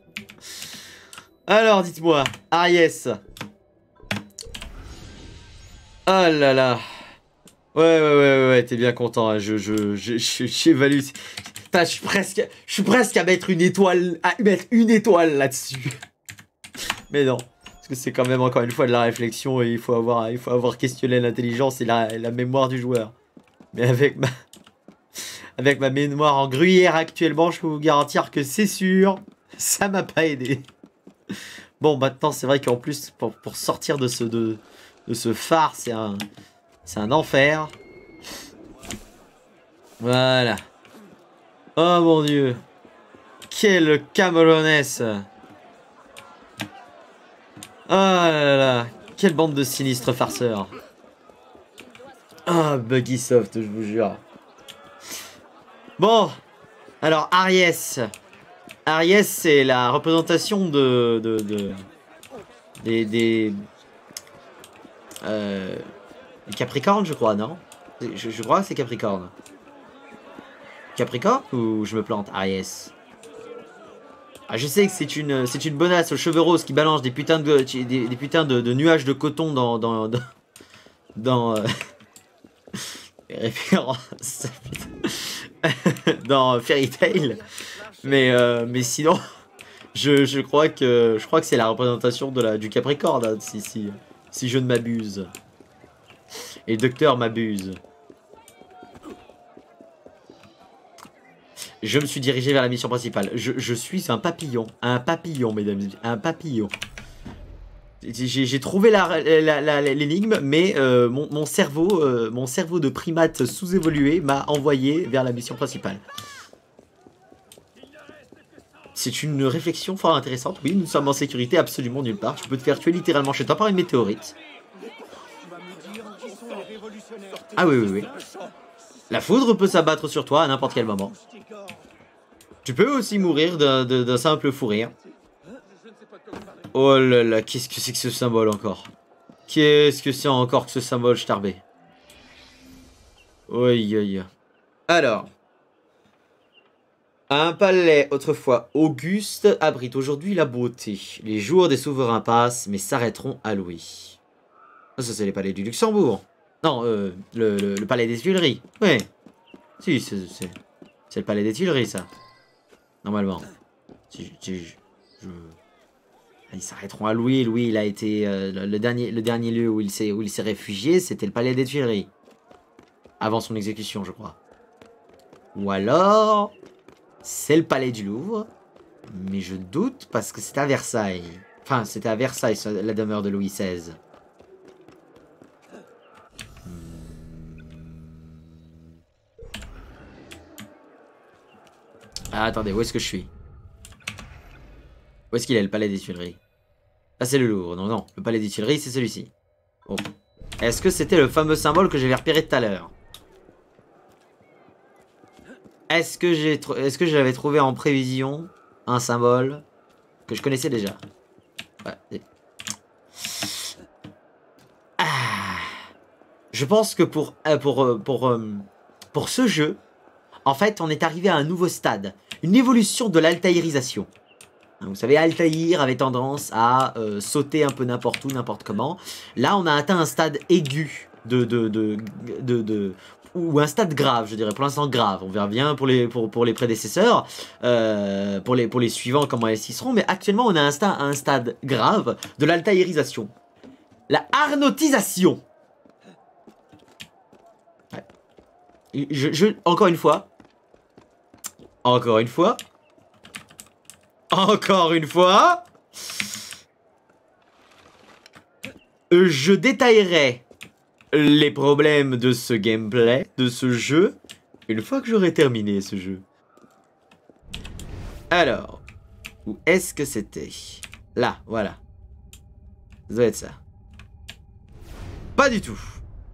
[SPEAKER 1] Alors, dites-moi, Aries. Oh là là. Ouais, ouais, ouais, ouais, ouais, t'es bien content. Hein. Je, je, je, je, j'évalue... Putain, je suis presque, je suis presque à mettre une étoile, à mettre une étoile là-dessus. Mais non, parce que c'est quand même encore une fois de la réflexion et il faut avoir, il faut avoir questionné l'intelligence et la, la mémoire du joueur. Mais avec ma, avec ma mémoire en gruyère actuellement, je peux vous garantir que c'est sûr, ça m'a pas aidé. Bon, maintenant c'est vrai qu'en plus pour, pour sortir de ce, de, de ce phare, c'est un, c'est un enfer. Voilà. Oh mon dieu. Quelle Camerounesse. Oh là là. Quelle bande de sinistres farceurs. Ah, oh, Buggysoft, je vous jure. Bon. Alors, Aries. Aries, c'est la représentation de... de, de des... des euh, Capricorne, je crois, non? je, je crois que c'est Capricorne. Capricorne ou je me plante? Aries. Ah, je sais que c'est une, c'est une bonasse aux cheveux roses qui balance des putains de, des, des putains de, de nuages de coton dans, dans, dans, dans euh, référence dans Fairy Tail. Mais, euh, mais sinon, je, je crois que, je crois que c'est la représentation de la, du Capricorne, hein, si, si, si je ne m'abuse. Et le docteur m'abuse. Je me suis dirigé vers la mission principale. Je, je suis un papillon. Un papillon, mesdames et messieurs. Un papillon. J'ai trouvé l'énigme, mais euh, mon, mon cerveau, euh, mon cerveau de primate sous-évolué m'a envoyé vers la mission principale. C'est une réflexion fort intéressante. Oui, nous sommes en sécurité absolument nulle part. Tu peux te faire tuer littéralement chez toi par une météorite. Ah oui, oui, oui. La foudre peut s'abattre sur toi à n'importe quel moment. Tu peux aussi mourir d'un simple fou rire. Oh là là, qu'est-ce que c'est que ce symbole encore? Qu'est-ce que c'est encore que ce symbole starbé? Oi, oi. Alors. Un palais autrefois auguste abrite aujourd'hui la beauté. Les jours des souverains passent, mais s'arrêteront à Louis. Ça, c'est les palais du Luxembourg. Non, euh, le, le, le palais des Tuileries. Ouais. Si, c'est le palais des Tuileries, ça. Normalement. Si, si, je... je... Ils s'arrêteront à Louis. Louis, il a été euh, le, le dernier, le dernier lieu où il s'est où il s'est réfugié, c'était le palais des Tuileries. Avant son exécution, je crois. Ou alors, c'est le palais du Louvre, mais je doute parce que c'est à Versailles. Enfin, c'était à Versailles la demeure de Louis seize. Ah, attendez, où est-ce que je suis? Où est-ce qu'il est, le palais des Tuileries? Ah, c'est le Louvre. Non, non, le palais des Tuileries, c'est celui-ci. Oh. Est-ce que c'était le fameux symbole que j'avais repéré tout à l'heure? Est-ce que j'ai, est-ce que j'avais trouvé en prévision un symbole que je connaissais déjà? Ouais. Ah. Je pense que pour, pour, pour, pour, pour ce jeu, en fait, on est arrivé à un nouveau stade. Une évolution de l'altaïrisation. Vous savez, Altaïr avait tendance à euh, sauter un peu n'importe où, n'importe comment. Là, on a atteint un stade aigu de... de, de, de, de ou un stade grave, je dirais, pour l'instant grave. On verra bien pour les, pour, pour les prédécesseurs, euh, pour, les, pour les suivants, comment elles s'y seront. Mais actuellement, on a un, sta un stade grave de l'altaïrisation. La arnautisation. Ouais. Je, je, encore une fois. Encore une fois. Encore une fois, je détaillerai les problèmes de ce gameplay, de ce jeu, une fois que j'aurai terminé ce jeu. Alors, où est-ce que c'était? Là, voilà. Ça doit être ça. Pas du tout.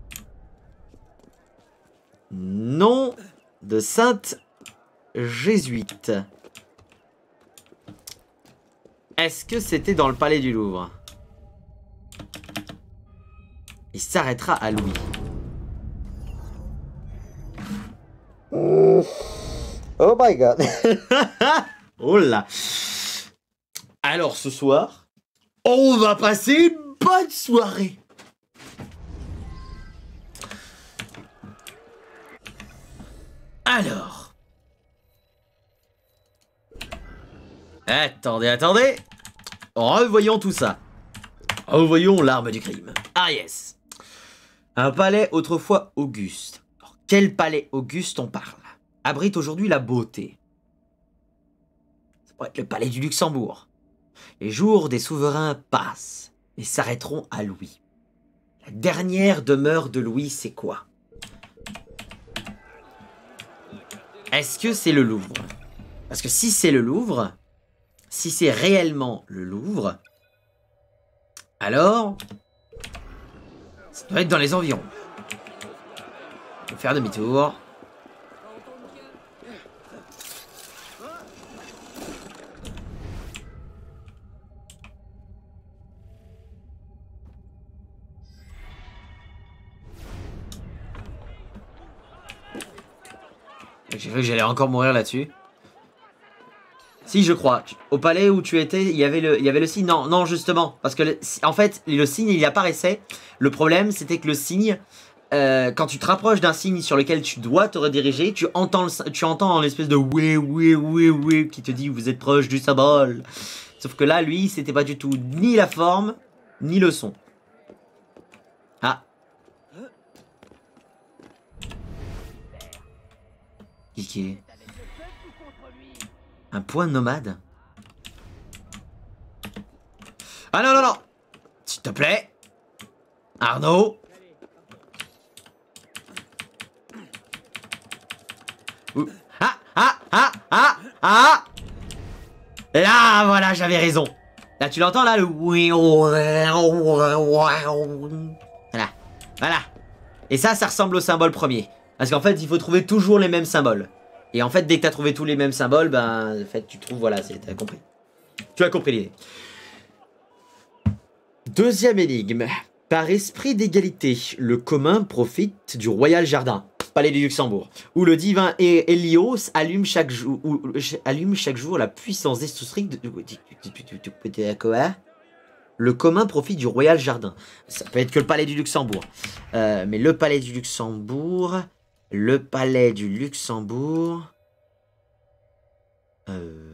[SPEAKER 1] Nom de sainte jésuite. Est-ce que c'était dans le palais du Louvre? Il s'arrêtera à Louis. Oh my god. Oh là. Alors ce soir, on va passer une bonne soirée. Alors. Attendez, attendez. Revoyons tout ça. Revoyons l'arme du crime. Ah yes. Un palais autrefois auguste. Alors, quel palais auguste on parle? Abrite aujourd'hui la beauté. Ça pourrait être le palais du Luxembourg. Les jours des souverains passent et s'arrêteront à Louis. La dernière demeure de Louis, c'est quoi? Est-ce que c'est le Louvre? Parce que si c'est le Louvre... Si c'est réellement le Louvre, alors, ça doit être dans les environs. Je vais faire demi-tour. J'ai cru que j'allais encore mourir là-dessus. Si, je crois. Au palais où tu étais, il y avait le, il y avait le signe. Non, non, justement. Parce que, le, en fait, le signe, il apparaissait. Le problème, c'était que le signe, euh, quand tu te rapproches d'un signe sur lequel tu dois te rediriger, tu entends, le, tu entends l'espèce de oui, oui, oui, oui, qui te dit vous êtes proche du symbole. Sauf que là, lui, c'était pas du tout ni la forme, ni le son. Ah. Qui est un point nomade? Ah non, non, non. te plaît. Arnaud. Ouh. Ah, ah, ah, ah, ah. Là, voilà, j'avais raison. Là, tu l'entends, là, le... Voilà, voilà. Et ça, ça ressemble au symbole premier. Parce qu'en fait, il faut trouver toujours les mêmes symboles. Et en fait, dès que tu as trouvé tous les mêmes symboles, ben, en fait, tu trouves, voilà, tu as compris. Tu as compris l'idée. Deuxième énigme. Par esprit d'égalité, le commun profite du royal jardin, palais du Luxembourg, où le divin Hélios allume chaque jour, où, allume chaque jour la puissance destructrice de... Quoi? Le commun profite du royal jardin. Ça peut être que le palais du Luxembourg. Euh, mais le palais du Luxembourg... Le palais du Luxembourg... Euh...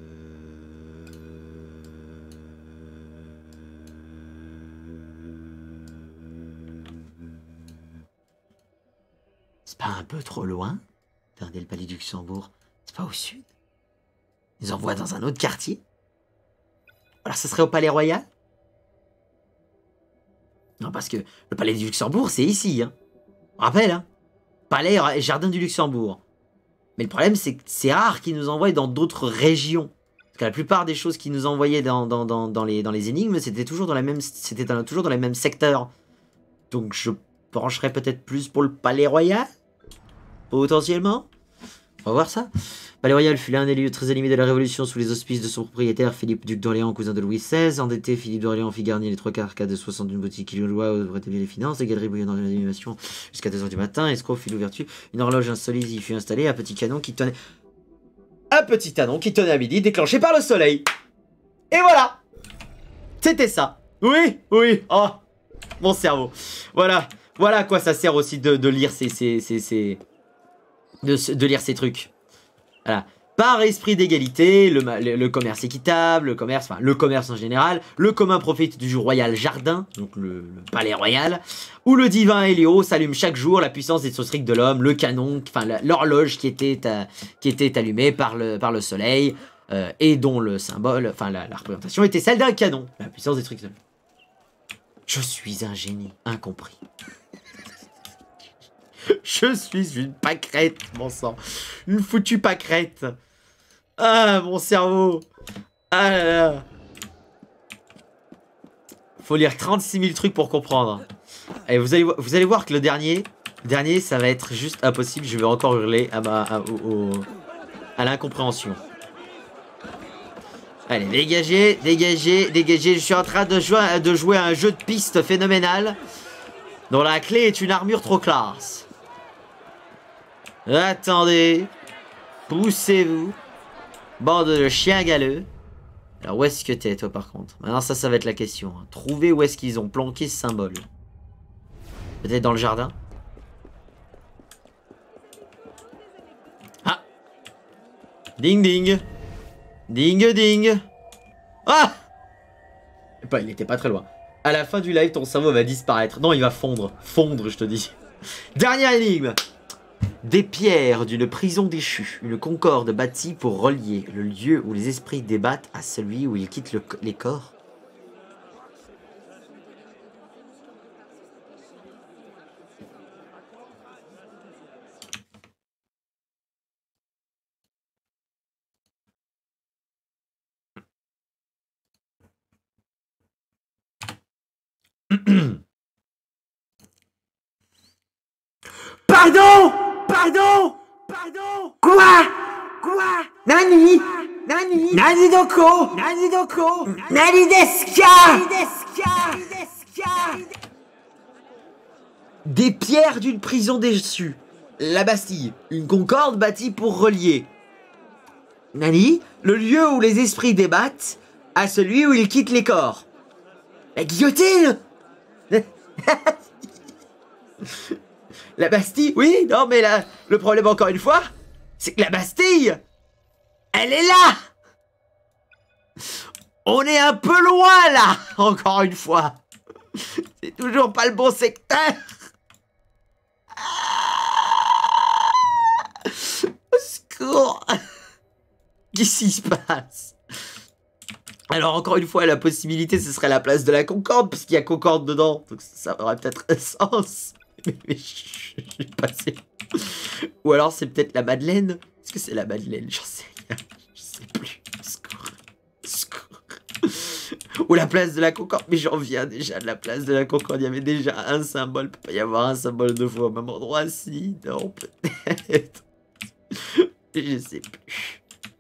[SPEAKER 1] C'est pas un peu trop loin? Regardez le palais du Luxembourg. C'est pas au sud? Ils envoient dans un autre quartier? Alors ce serait au palais royal? Non, parce que le palais du Luxembourg, c'est ici. Hein. Rappelle, hein. Palais et jardin du Luxembourg. Mais le problème, c'est que c'est rare qu'ils nous envoient dans d'autres régions. Parce que la plupart des choses qu'ils nous envoyaient dans, dans, dans, dans, les, dans les énigmes, c'était toujours dans la même, c'était dans, toujours dans les mêmes secteurs. Donc je pencherais peut-être plus pour le palais royal? Potentiellement. On va voir ça. Palais Royal fut l'un des lieux très animés de la Révolution sous les auspices de son propriétaire Philippe, duc d'Orléans, cousin de Louis seize. Endetté, Philippe d'Orléans fit garnir les trois quarts de soixante-une boutiques illois pour établir les finances. Les galeries bouillonnant dans l'animation jusqu'à deux heures du matin. Escroc fit l'ouverture. Une horloge insolite y fut installée. Un petit canon qui tenait... Un petit canon qui tenait à midi, déclenché par le soleil. Et voilà. C'était ça. Oui, oui. Oh, mon cerveau. Voilà. Voilà à quoi ça sert aussi de, de lire ces... ces, ces, ces... De, de lire ces trucs. Voilà. Par esprit d'égalité, le, le, le commerce équitable, le commerce, enfin le commerce en général, le commun profite du royal jardin, donc le, le palais royal, où le divin Hélios allume chaque jour la puissance destructrice de l'homme, le canon, enfin l'horloge qui était à, qui était allumée par le par le soleil euh, et dont le symbole, enfin la, la représentation était celle d'un canon, la puissance destructrice. Je suis un génie incompris. Je suis une pâquerette, mon sang. Une foutue pâquerette. Ah, mon cerveau. Ah là là. Faut lire trente-six mille trucs pour comprendre. Et vous allez, vous allez voir que le dernier, le dernier, ça va être juste impossible. Je vais encore hurler à, ma, à, au, au, à l'incompréhension. Allez, dégagez, dégagez, dégagez. Je suis en train de jouer, de jouer à un jeu de piste phénoménal dont la clé est une armure trop classe. Attendez. Poussez-vous. Bande de chiens galeux. Alors où est-ce que t'es toi par contre? Maintenant ça, ça va être la question. Trouver où est-ce qu'ils ont planqué ce symbole. Peut-être dans le jardin. Ah. Ding ding. Ding ding. Ah. Bah, il était pas très loin. À la fin du live, ton cerveau va disparaître. Non, il va fondre. Fondre, je te dis. Dernière énigme. Des pierres d'une prison déchue, une concorde bâtie pour relier le lieu où les esprits débattent à celui où ils quittent le, les corps. Pardon! Pardon! Pardon! Quoi? Quoi? Nani? Nani? Nani doko? Nani doko? Nani deska? Nani deska? Des pierres d'une prison déchue. La Bastille. Une concorde bâtie pour relier. Nani? Le lieu où les esprits débattent à celui où ils quittent les corps. La guillotine? La Bastille, oui, non, mais là, le problème, encore une fois, c'est que la Bastille, elle est là. On est un peu loin, là, encore une fois. C'est toujours pas le bon secteur. Au secours. Qu'est-ce qui se passe? Alors encore une fois, la possibilité, ce serait la place de la Concorde, parce qu'il y a Concorde dedans. Donc ça aurait peut-être un sens. Mais, mais je, je suis passé. Ou alors c'est peut-être la Madeleine. Est-ce que c'est la Madeleine? J'en sais rien. Je sais plus. Secours. Secours. Ou la place de la Concorde. Mais j'en viens déjà de la place de la Concorde. Il y avait déjà un symbole. Il peut pas y avoir un symbole deux fois au même endroit. Si, non, peut-être. Je sais plus.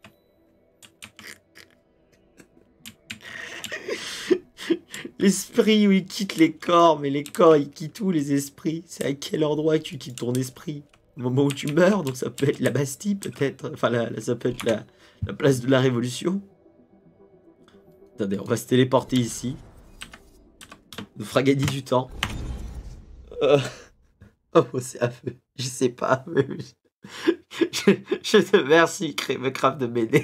[SPEAKER 1] L'esprit où il quitte les corps, mais les corps ils quittent où les esprits? C'est à quel endroit que tu quittes ton esprit? Au moment où tu meurs, donc ça peut être la Bastille peut-être. Enfin, la, la, ça peut être la, la place de la Révolution. Attendez, on va se téléporter ici. On nous fera gagner du temps. Euh... Oh, c'est affreux. Je sais pas. Mais je, je te remercie, Cravecraft, de m'aider.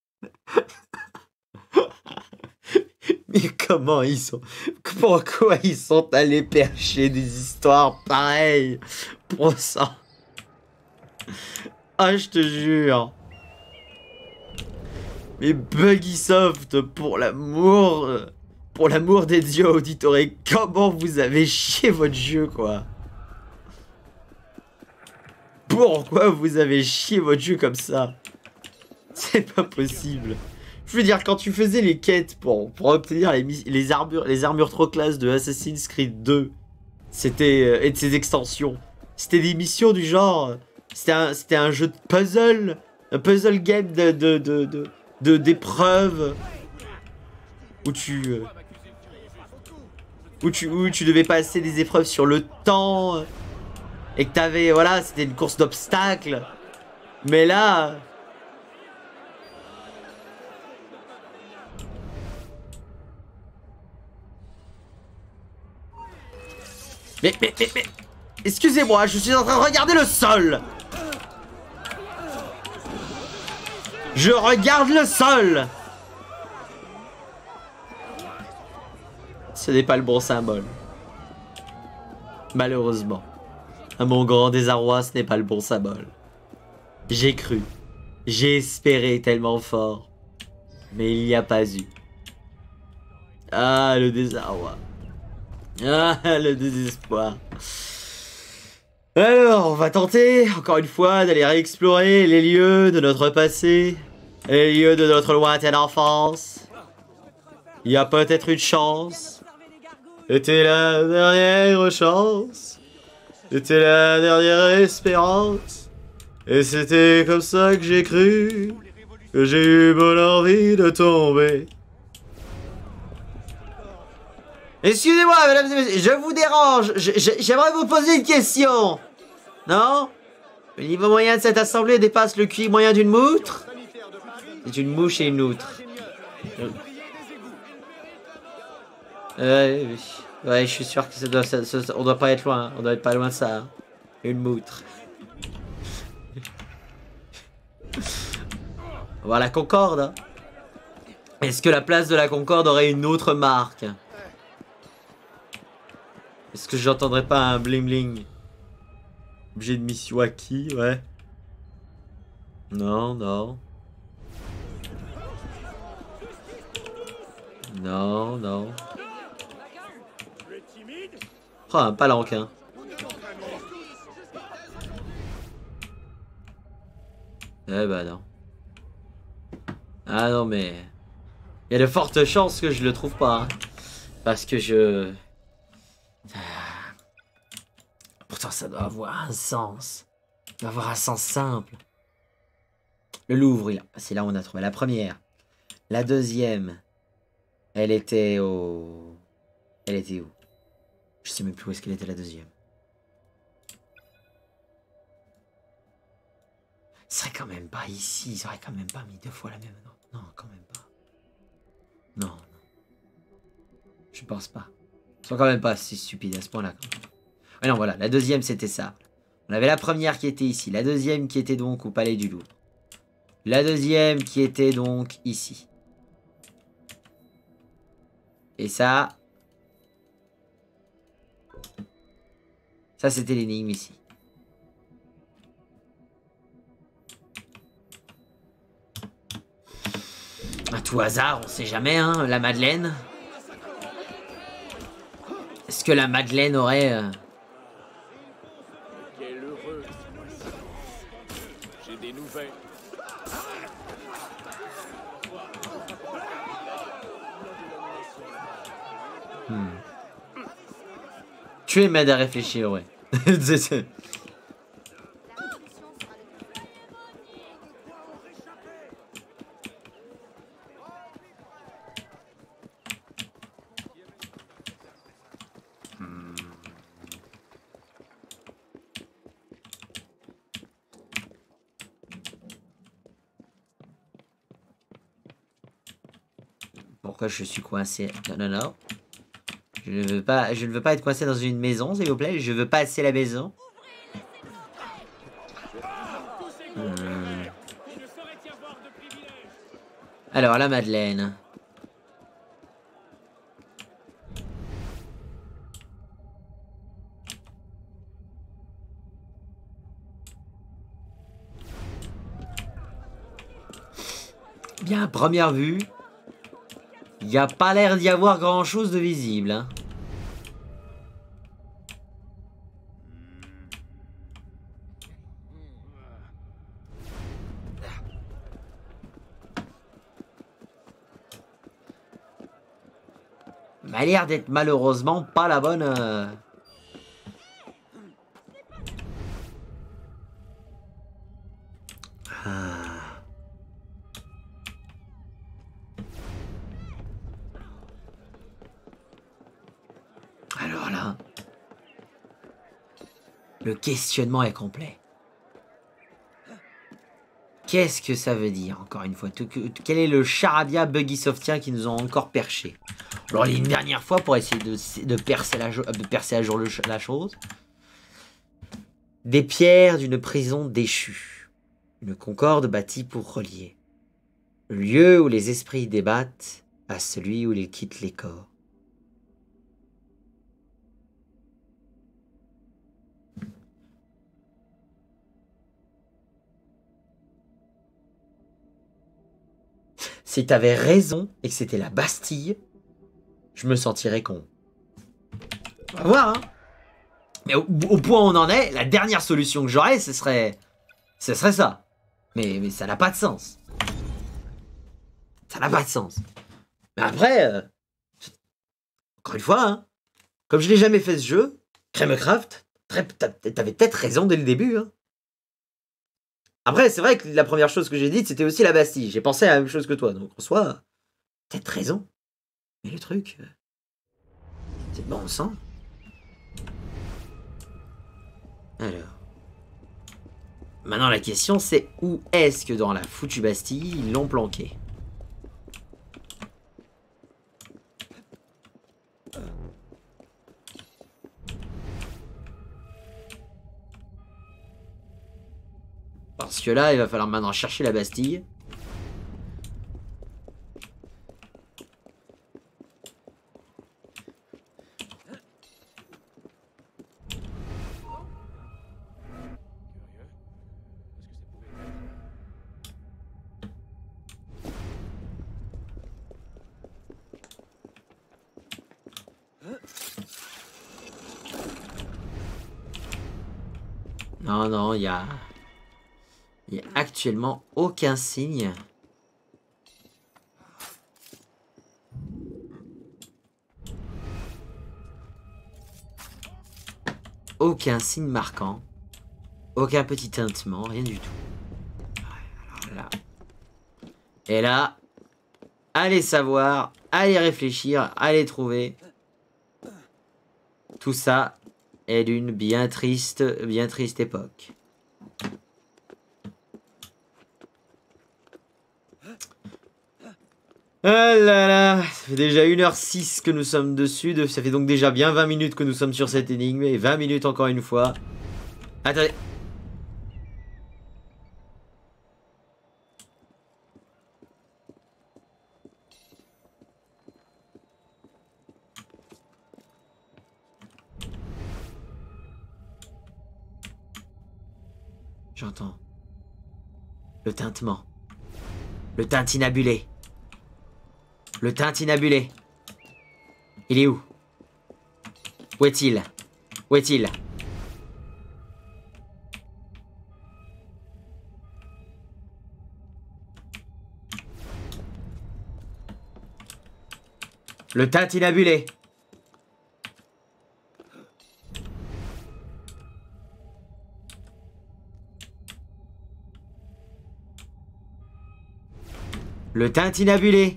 [SPEAKER 1] Mais comment ils sont... Pourquoi ils sont allés percher des histoires pareilles pour ça? Ah, je te jure. Mais Buggysoft, pour l'amour... Pour l'amour des dieux auditorés, comment vous avez chié votre jeu, quoi? Pourquoi vous avez chié votre jeu comme ça? C'est pas possible. Je veux dire, quand tu faisais les quêtes pour, pour obtenir les, les, armures, les armures trop classe de Assassin's Creed deux, c'était euh, et de ses extensions, c'était des missions du genre, c'était un, c'était un jeu de puzzle, un puzzle game de de de de, de d'épreuves où tu euh, où tu où tu devais passer des épreuves sur le temps et que t'avais, voilà, c'était une course d'obstacles. Mais là. Mais, mais, mais, mais... Excusez-moi, je suis en train de regarder le sol. Je regarde le sol. Ce n'est pas le bon symbole. Malheureusement. À mon grand désarroi, ce n'est pas le bon symbole. J'ai cru. J'ai espéré tellement fort. Mais il n'y a pas eu. Ah, le désarroi. Ah, le désespoir. Alors, on va tenter, encore une fois, d'aller réexplorer les lieux de notre passé, les lieux de notre lointaine enfance. Il y a peut-être une chance. C'était la dernière chance. C'était la dernière espérance. Et c'était comme ça que j'ai cru, que j'ai eu bonne envie de tomber. Excusez-moi, mesdames et messieurs, je vous dérange. J'aimerais vous poser une question. Non? Le niveau moyen de cette assemblée dépasse le Q I moyen d'une moutre? C'est une mouche et une outre. Euh, oui. Ouais, je suis sûr que ça doit, ça, ça, on doit pas être loin. On doit être pas loin de ça. Hein. Une moutre. On va voir la Concorde. Hein. Est-ce que la place de la Concorde aurait une autre marque? Est-ce que j'entendrais pas un bling bling? Objet de mission acquis, ouais. Non, non. Non, non. Oh, un palanquin. Eh ben non. Ah non, mais... il y a de fortes chances que je le trouve pas. Hein. Parce que je... Pourtant, ça doit avoir un sens. Ça doit avoir un sens simple. Le Louvre, c'est là où on a trouvé la première. La deuxième, elle était au... Elle était où? Je sais même plus où est-ce qu'elle était la deuxième. Ce serait quand même pas ici. Ils auraient quand même pas mis deux fois la même. Non, non, quand même pas. Non, non. Je pense pas. Ils sont quand même pas si stupides à ce point-là. Ah non, voilà, la deuxième c'était ça. On avait la première qui était ici, la deuxième qui était donc au Palais du Louvre. La deuxième qui était donc ici. Et ça... Ça c'était l'énigme ici. Ah, tout tout hasard, on sait jamais, hein, la Madeleine. Est-ce que la Madeleine aurait... Euh...
[SPEAKER 2] Quel heureux. J'ai des nouvelles.
[SPEAKER 1] Hmm. Tu m'aides à réfléchir, ouais. Pourquoi je suis coincé? Non, non, non. Je ne veux pas, je ne veux pas être coincé dans une maison, s'il vous plaît. Je veux passer la maison. Hmm. Alors, la Madeleine. Bien, à première vue, il n'y a pas l'air d'y avoir grand-chose de visible. Hein. m'a l'air d'être malheureusement pas la bonne... Euh... Ah. Alors là... Le questionnement est complet. Qu'est-ce que ça veut dire, encore une fois? Quel est le charabia buggy softien qui nous ont encore perché? Alors, une dernière fois, pour essayer de, de, percer, la, de percer à jour le, la chose. Des pierres d'une prison déchue. Une concorde bâtie pour relier. Le lieu où les esprits débattent à celui où ils quittent les corps. Si t'avais raison et que c'était la Bastille, je me sentirais con. On va voir, hein. Mais au, au point où on en est, la dernière solution que j'aurais, ce serait... Ce serait ça. Mais, mais ça n'a pas de sens. Ça n'a pas de sens. Mais après... Euh, encore une fois, hein. Comme je n'ai jamais fait ce jeu, Cramecraft, t'avais peut-être raison dès le début, hein. Après, c'est vrai que la première chose que j'ai dite, c'était aussi la Bastille. J'ai pensé à la même chose que toi. Donc, en soi, peut-être raison. Mais le truc... Euh, c'est bon sang. Alors... Maintenant, la question, c'est où est-ce que dans la foutue Bastille, ils l'ont planqué? Parce que là, il va falloir maintenant chercher la Bastille. Non, non, il y a... Il n'y a actuellement aucun signe. Aucun signe marquant. Aucun petit tintement, rien du tout. Alors là. Et là, allez savoir, allez réfléchir, allez trouver. Tout ça est d'une bien triste, bien triste époque. Ah là là, ça fait déjà une heure six que nous sommes dessus, ça fait donc déjà bien vingt minutes que nous sommes sur cette énigme, et vingt minutes encore une fois. Attendez. J'entends. Le tintement. Le tintinabulé. Le tintinabulé. Il est où? Où est-il? Où est-il? Le tintinabulé. Le tintinabulé.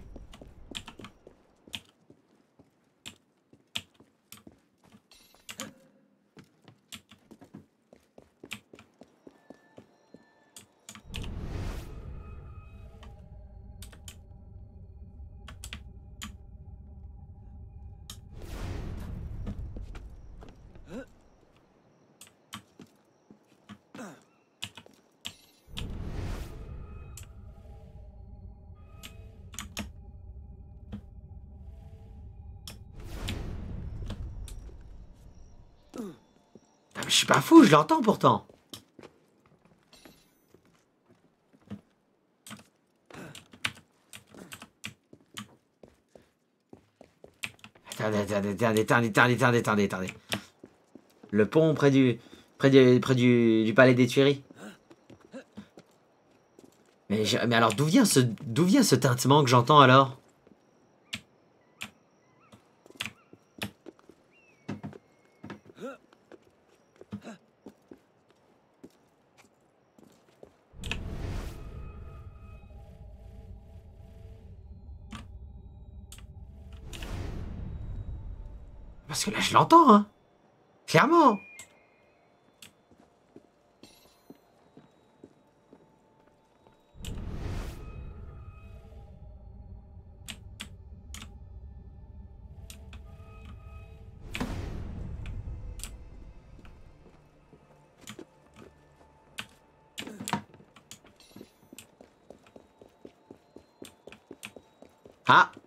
[SPEAKER 1] Je suis pas fou, je l'entends pourtant. Attendez, attendez, attendez, attendez, attendez, attendez, attendez, attendez. Le pont près du, près du, près du, du palais des Tuileries. Mais, je, mais alors d'où vient ce, d'où vient ce tintement que j'entends alors? Parce que là, je l'entends, hein. Clairement. Ah.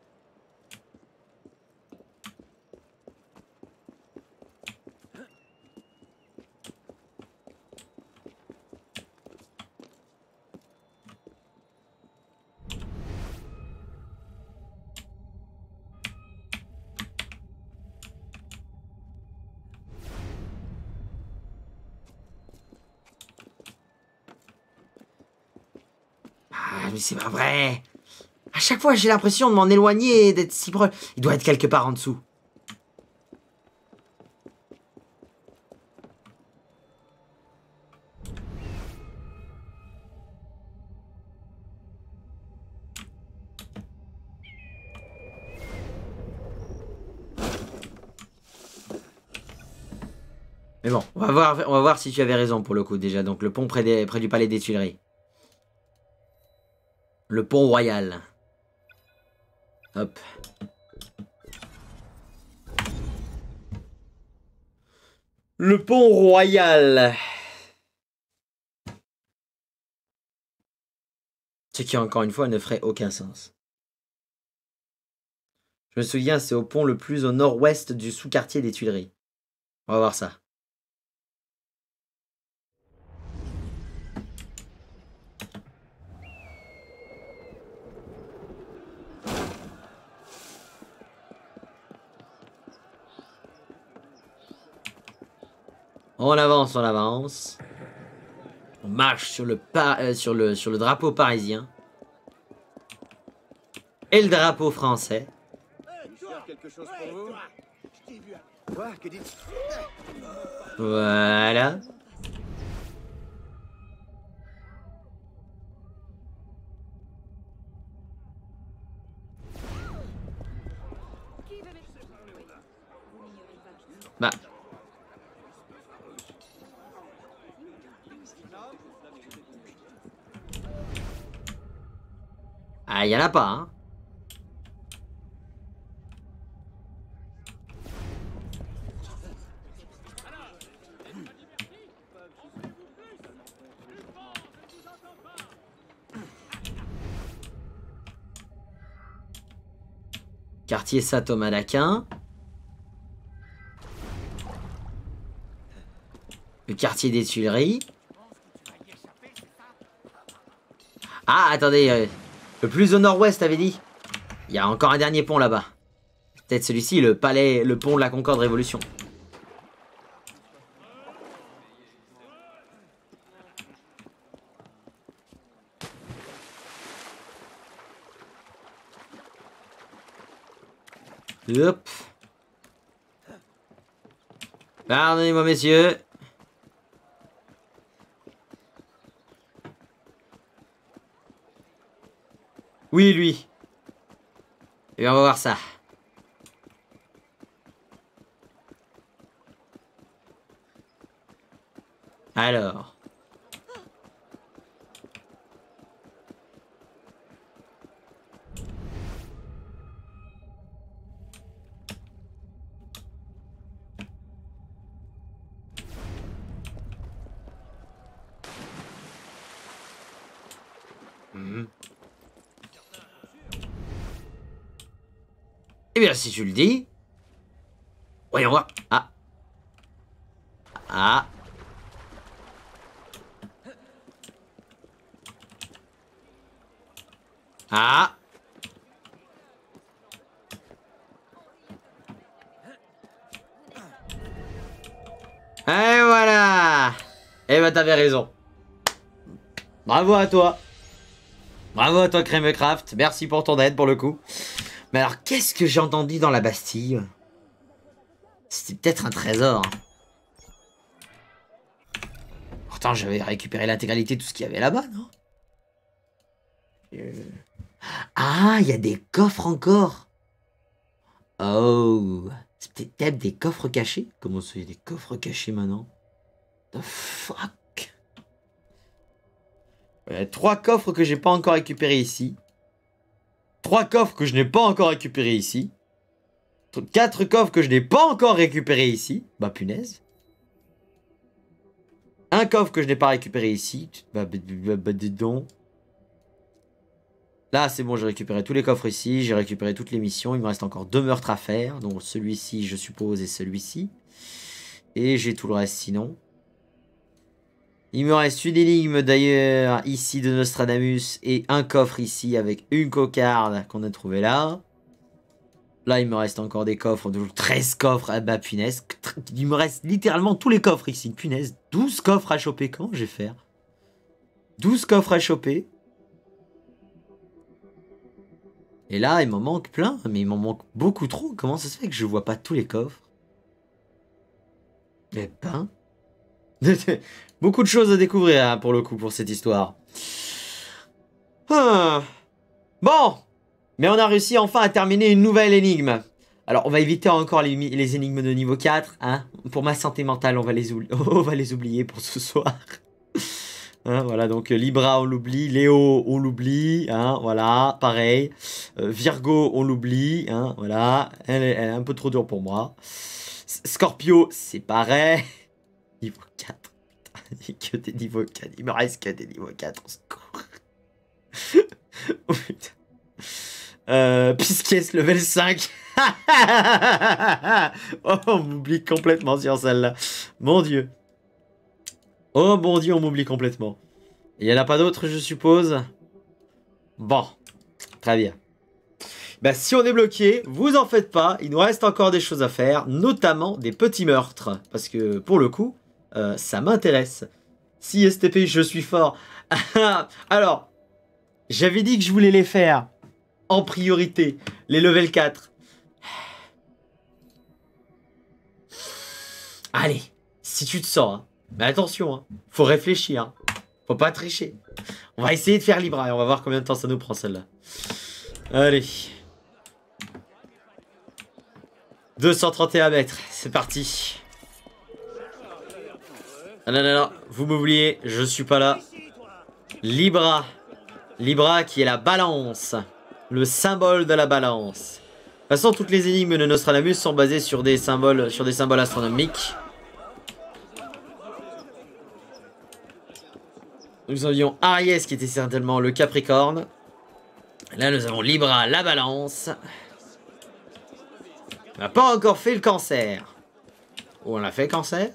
[SPEAKER 1] Ah, mais c'est pas vrai. À chaque fois, j'ai l'impression de m'en éloigner et d'être si proche. Il doit être quelque part en dessous. Mais bon, on va voir, on va voir si tu avais raison pour le coup déjà. Donc le pont près, des, près du palais des Tuileries. Le pont royal. Hop. Le pont royal. Ce qui, encore une fois, ne ferait aucun sens. Je me souviens, c'est au pont le plus au nord-ouest du sous-quartier des Tuileries. On va voir ça. On avance, on avance. On marche sur le, pa euh, sur le, sur le drapeau parisien. Et le drapeau français.
[SPEAKER 2] Quelque chose pour vous? Quoi? Que dites?
[SPEAKER 1] Voilà. Bah. Ah, il y en a pas, hein. Quartier Saint-Thomas d'Aquin. Le quartier des Tuileries. Ah, attendez. Euh, le plus au nord-ouest, t'avais dit. Il y a encore un dernier pont là-bas. Peut-être celui-ci, le palais, le pont de la Concorde Révolution. Hop. Pardonnez-moi, messieurs. Oui, lui. Et on va voir ça. Alors. Mmh. Eh bien, si tu le dis. Voyons voir. Ah. Ah. Ah. Et voilà. Eh ben, t'avais raison. Bravo à toi. Bravo à toi, Crémecraft. Merci pour ton aide, pour le coup. Mais alors, qu'est-ce que j'ai entendu dans la Bastille? C'était peut-être un trésor. Pourtant, j'avais récupéré l'intégralité de tout ce qu'il y avait là-bas, non? euh... Ah, il y a des coffres encore. Oh, c'est peut-être des coffres cachés? Comment ça, il y a des coffres cachés maintenant? The fuck? Il y a trois coffres que j'ai pas encore récupérés ici. Trois coffres que je n'ai pas encore récupérés ici. Quatre coffres que je n'ai pas encore récupérés ici. Bah punaise. Un coffre que je n'ai pas récupéré ici. Bah, bah, bah, bah dis donc. Là c'est bon, j'ai récupéré tous les coffres ici. J'ai récupéré toutes les missions. Il me reste encore deux meurtres à faire. Donc celui-ci je suppose et celui-ci. Et j'ai tout le reste sinon. Il me reste une énigme d'ailleurs ici de Nostradamus. Et un coffre ici avec une cocarde qu'on a trouvé là. Là, il me reste encore des coffres, de treize coffres. Ah bah, punaise. Il me reste littéralement tous les coffres ici. Punaise. douze coffres à choper. Comment je vais faire? douze coffres à choper. Et là, il m'en manque plein. Mais il m'en manque beaucoup trop. Comment ça se fait que je vois pas tous les coffres? Eh ben. Beaucoup de choses à découvrir, hein, pour le coup, pour cette histoire. Ah. Bon. Mais on a réussi enfin à terminer une nouvelle énigme. Alors, on va éviter encore les, les énigmes de niveau quatre. Hein. Pour ma santé mentale, on va les, on va les oublier pour ce soir. Hein, voilà, donc Libra, on l'oublie. Léo, on l'oublie. Hein, voilà, pareil. Euh, Virgo, on l'oublie. Hein, voilà, elle est, elle est un peu trop dure pour moi. Scorpio, c'est pareil. Niveau quatre. Putain, que des niveaux quatre. Il me reste que des niveaux quatre. Au secours. Oh putain. Euh, Pisces level cinq. Oh, on m'oublie complètement sur celle-là. Mon dieu. Oh mon dieu, on m'oublie complètement. Il n'y en a pas d'autres, je suppose. Bon, très bien. Bah, si on est bloqué, vous en faites pas. Il nous reste encore des choses à faire, notamment des petits meurtres. Parce que, pour le coup, euh, ça m'intéresse. Si S T P, je suis fort. Alors, j'avais dit que je voulais les faire en priorité, les level quatre. Allez, si tu te sens, hein. Mais attention, hein. Faut réfléchir, hein. Faut pas tricher. On va essayer de faire Libra et on va voir combien de temps ça nous prend celle-là. Allez. deux cent trente et un mètres, c'est parti. Ah non, non, non, vous m'oubliez, je suis pas là. Libra. Libra qui est la balance. Le symbole de la balance. De toute façon, toutes les énigmes de Nostradamus sont basées sur des symboles, sur des symboles astronomiques. Nous avions Aries qui était certainement le Capricorne. Là, nous avons Libra, la balance. On n'a pas encore fait le Cancer. Ou on l'a fait Cancer?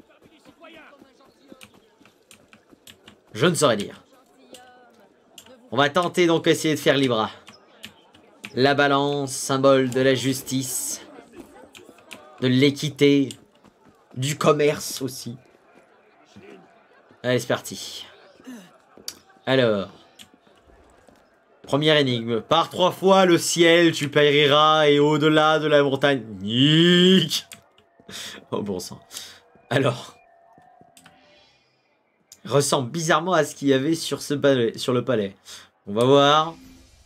[SPEAKER 1] Je ne saurais dire. On va tenter donc essayer de faire Libra. La balance, symbole de la justice, de l'équité, du commerce aussi. Allez, c'est parti. Alors. Première énigme. Par trois fois le ciel, tu périras, et au-delà de la montagne... Nique. Oh bon sang. Alors. Ressemble bizarrement à ce qu'il y avait sur, ce palais, sur le palais. On va voir.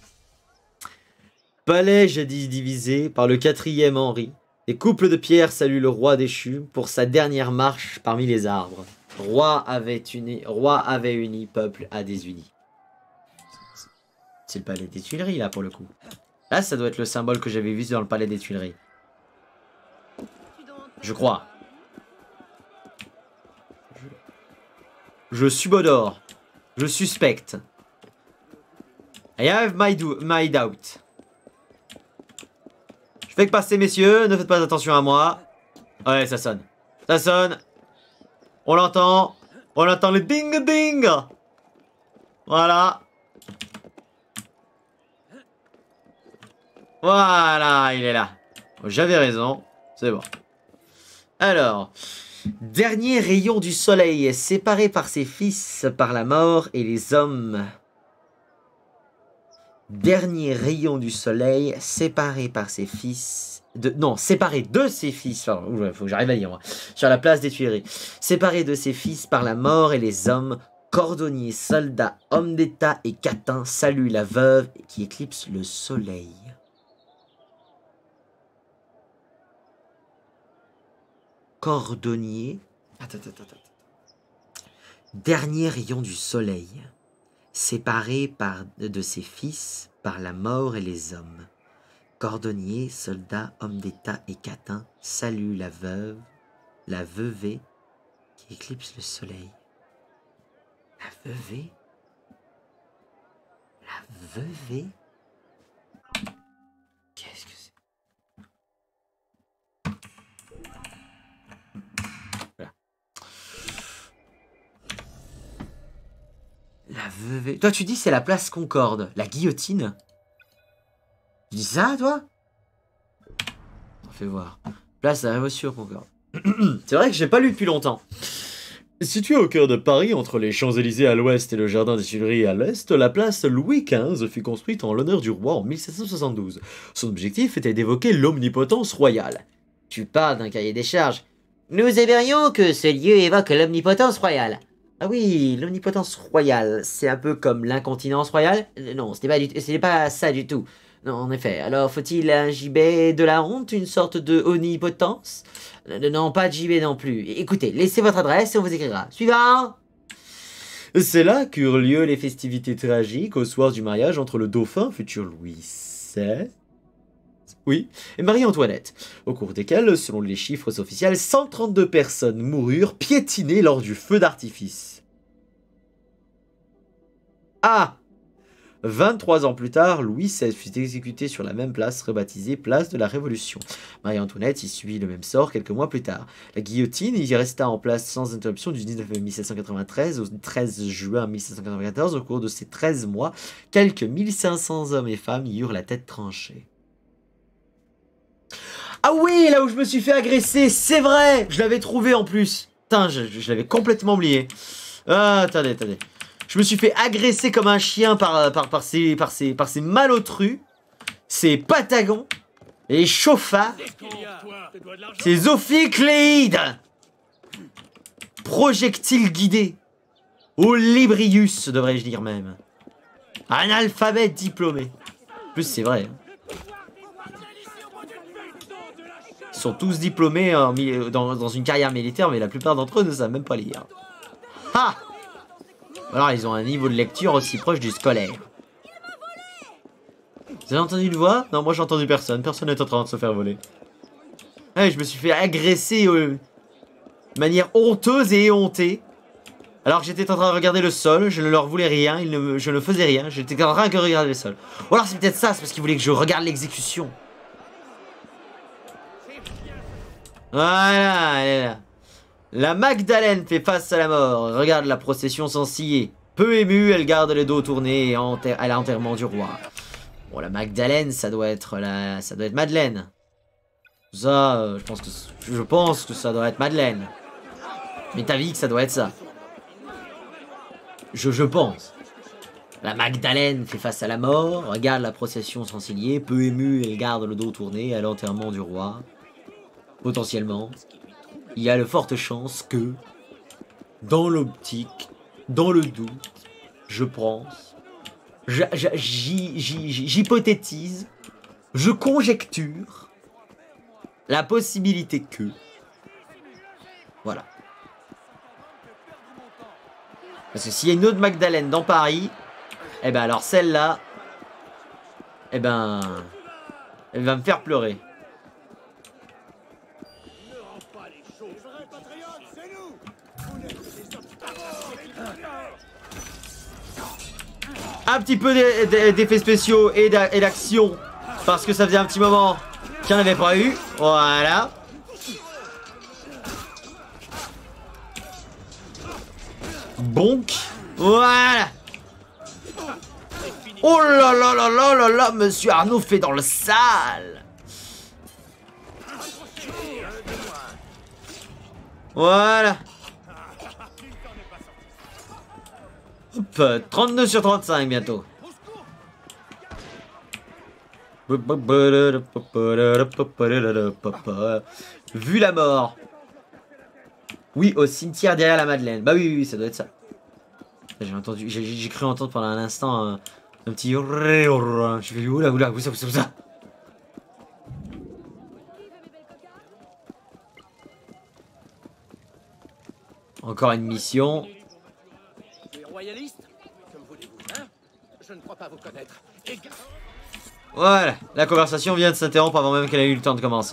[SPEAKER 1] Palais jadis divisé par le quatrième Henri. Des couples de pierres saluent le roi déchu pour sa dernière marche parmi les arbres. Roi avait uni, roi avait uni, peuple a désuni. C'est le palais des Tuileries là pour le coup. Là ça doit être le symbole que j'avais vu dans le palais des Tuileries. Je crois. Je, je subodore. Je suspecte. I have my, do, my doubt. Je fais que passer messieurs, ne faites pas attention à moi. Ouais ça sonne. Ça sonne. On l'entend. On entend le ding ding. Voilà. Voilà, il est là. J'avais raison. C'est bon. Alors. Dernier rayon du soleil, séparé par ses fils par la mort et les hommes. Dernier rayon du soleil, séparé par ses fils... De, non, séparé de ses fils... Pardon, oula, faut que j'arrive à lire, moi. Sur la place des Tuileries. Séparé de ses fils par la mort et les hommes, cordonniers, soldats, hommes d'État et catins saluent la veuve qui éclipse le soleil. Cordonnier... Attends, attends, attends. Dernier rayon du soleil, séparé par, de ses fils par la mort et les hommes. Cordonniers, soldats, hommes d'État et catins saluent la veuve, la veuvée qui éclipse le soleil. La veuvée? La veuvée? Qu'est-ce que c'est? Voilà. La veuvée... Toi tu dis c'est la place Concorde, la guillotine? Tu dis ça, toi? On fait voir. Place de la Révolution Concorde. C'est vrai que j'ai pas lu depuis longtemps. Située au cœur de Paris, entre les Champs-Élysées à l'ouest et le Jardin des Tuileries à l'est, la place Louis quinze fut construite en l'honneur du roi en mille sept cent soixante-douze. Son objectif était d'évoquer l'omnipotence royale. Tu parles d'un cahier des charges. Nous aimerions que ce lieu évoque l'omnipotence royale. Ah oui, l'omnipotence royale, c'est un peu comme l'incontinence royale? Non, ce n'est pas, du... ce pas ça du tout. Non, en effet. Alors, faut-il un gibet de la honte, une sorte de omnipotence? Non, pas de gibet non plus. Écoutez, laissez votre adresse et on vous écrira. Suivant! C'est là qu'eurent lieu les festivités tragiques au soir du mariage entre le dauphin, futur Louis sept, oui, et Marie-Antoinette, au cours desquelles, selon les chiffres officiels, cent trente-deux personnes moururent piétinées lors du feu d'artifice. Ah! vingt-trois ans plus tard, Louis seize fut exécuté sur la même place, rebaptisée Place de la Révolution. Marie-Antoinette y subit le même sort quelques mois plus tard. La guillotine y resta en place sans interruption du dix-neuf mai mille sept cent quatre-vingt-treize au treize juin mille sept cent quatre-vingt-quatorze. Au cours de ces treize mois, quelques mille cinq cents hommes et femmes y eurent la tête tranchée. Ah oui, là où je me suis fait agresser, c'est vrai! Je l'avais trouvé en plus. Putain, je, je l'avais complètement oublié. Ah, attendez, attendez. Je me suis fait agresser comme un chien par, par, par, ces, par, ces, par ces malotrus, ces patagons, les chauffards, ces ophicléides, projectiles guidés, Olébrius, devrais-je dire même. Analphabète diplômé. En plus, c'est vrai. Ils sont tous diplômés en, dans, dans une carrière militaire, mais la plupart d'entre eux ne savent même pas lire. Ha! Alors ils ont un niveau de lecture aussi proche du scolaire. Vous avez entendu une voix? Non, moi j'ai entendu personne. Personne n'est en train de se faire voler. Ouais, je me suis fait agresser euh, de manière honteuse et éhontée. Alors que j'étais en train de regarder le sol. Je ne leur voulais rien. Ils ne, je ne faisais rien. J'étais en train de regarder le sol. Ou alors c'est peut-être ça. C'est parce qu'ils voulaient que je regarde l'exécution. Voilà, elle est là. La Magdalene fait face à la mort. Regarde la procession sans ciller. Peu émue, elle garde le dos tourné et enter à l'enterrement du roi. Bon, la Magdalene, ça doit être la... ça doit être Madeleine. Ça, euh, je pense que je pense que ça doit être Madeleine. Mais t'as vu que ça doit être ça. Je, je pense. La Magdalene fait face à la mort, regarde la procession sans cilier, peu émue, elle garde le dos tourné à l'enterrement du roi. Potentiellement, il y a de fortes chances que, dans l'optique, dans le doute, je pense, j'hypothétise, je conjecture la possibilité que, voilà. Parce que s'il y a une autre Magdalene dans Paris, eh ben alors celle-là, eh ben, elle va me faire pleurer. Un petit peu d'effets spéciaux et d'action, parce que ça faisait un petit moment qu'il n'y en avait pas eu. Voilà. Bonk. Voilà. Oh là là là là là là, Monsieur Arnaud fait dans le sale. Voilà. Hop, trente-deux sur trente-cinq bientôt. Vu la mort. Oui, au cimetière derrière la Madeleine. Bah oui, oui, ça doit être ça. J'ai entendu, j'ai cru entendre pendant un instant un, un petit. Je fais oula oula, où ça, où ça, où ça. Encore une mission.
[SPEAKER 2] Les royalistes, comme voulez-vous, hein? Je ne crois pas vous connaître. Et...
[SPEAKER 1] Voilà, la conversation vient de s'interrompre avant même qu'elle ait eu le temps de commencer.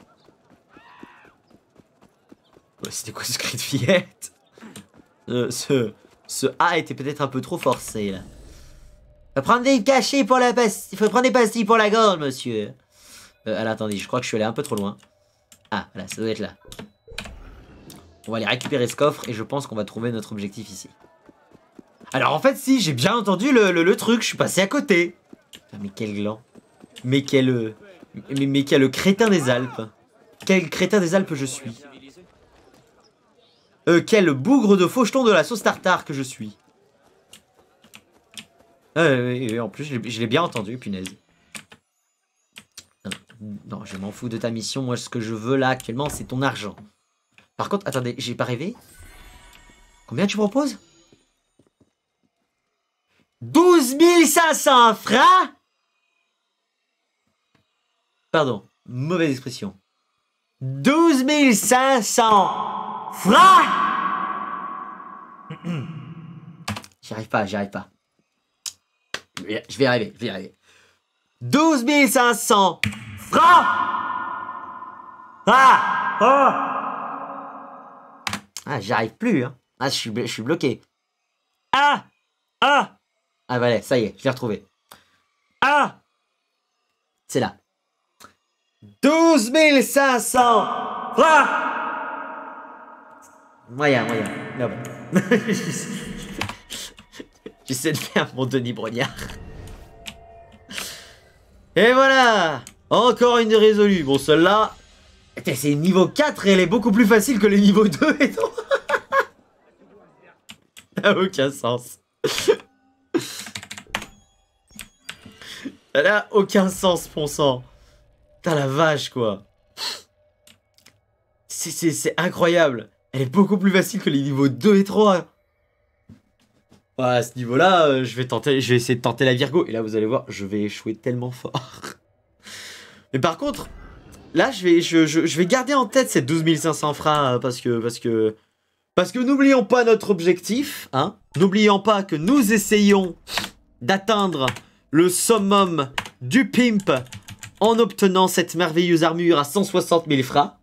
[SPEAKER 1] Ouais, c'était quoi ce cri de fillette? euh, Ce... Ce A était peut-être un peu trop forcé, là. Faut prendre des cachets pour la pastille. Il faut prendre des pastilles pour la gorge, monsieur. Euh, alors, attendez, je crois que je suis allé un peu trop loin. Ah, voilà, ça doit être là. On va aller récupérer ce coffre et je pense qu'on va trouver notre objectif ici. Alors, en fait, si, j'ai bien entendu le, le, le truc. Je suis passé à côté. Mais quel gland. Mais quel... Mais, mais quel crétin des Alpes. Quel crétin des Alpes je suis. Euh, quel bougre de faucheton de la sauce tartare que je suis. Euh, et en plus, je l'ai bien entendu, punaise. Non, non, je m'en fous de ta mission. Moi, ce que je veux là, actuellement, c'est ton argent. Par contre, attendez, j'ai pas rêvé. Combien tu proposes? douze mille cinq cents francs. Pardon, mauvaise expression. douze mille cinq cents francs. J'y arrive pas, j'y arrive pas. Je vais y arriver, je vais y arriver. douze mille cinq cents francs. Ah, ah, ah j'y arrive plus, hein. Ah, je suis, je suis bloqué. Ah, ah. Ah, voilà, ça y est, je l'ai retrouvé. Ah, c'est là. douze mille cinq cents francs. Moyen, moyen. Non, bon. J'essaie de faire mon Denis Brognard. Et voilà. Encore une résolue. Bon, celle-là, c'est niveau quatre et elle est beaucoup plus facile que les niveaux deux et tout. Ça n'a aucun sens. Ça n'a aucun sens, mon sang. Putain, la vache, quoi. C'est incroyable. Elle est beaucoup plus facile que les niveaux deux et trois. Ouais, à ce niveau-là, euh, je vais tenter, je vais essayer de tenter la Virgo. Et là, vous allez voir, je vais échouer tellement fort. Mais par contre, là, je vais, je, je, je vais garder en tête ces douze mille cinq cents francs. Parce que, parce que, parce que n'oublions pas notre objectif. Hein. N'oublions pas que nous essayons d'atteindre le summum du pimp en obtenant cette merveilleuse armure à cent soixante mille francs.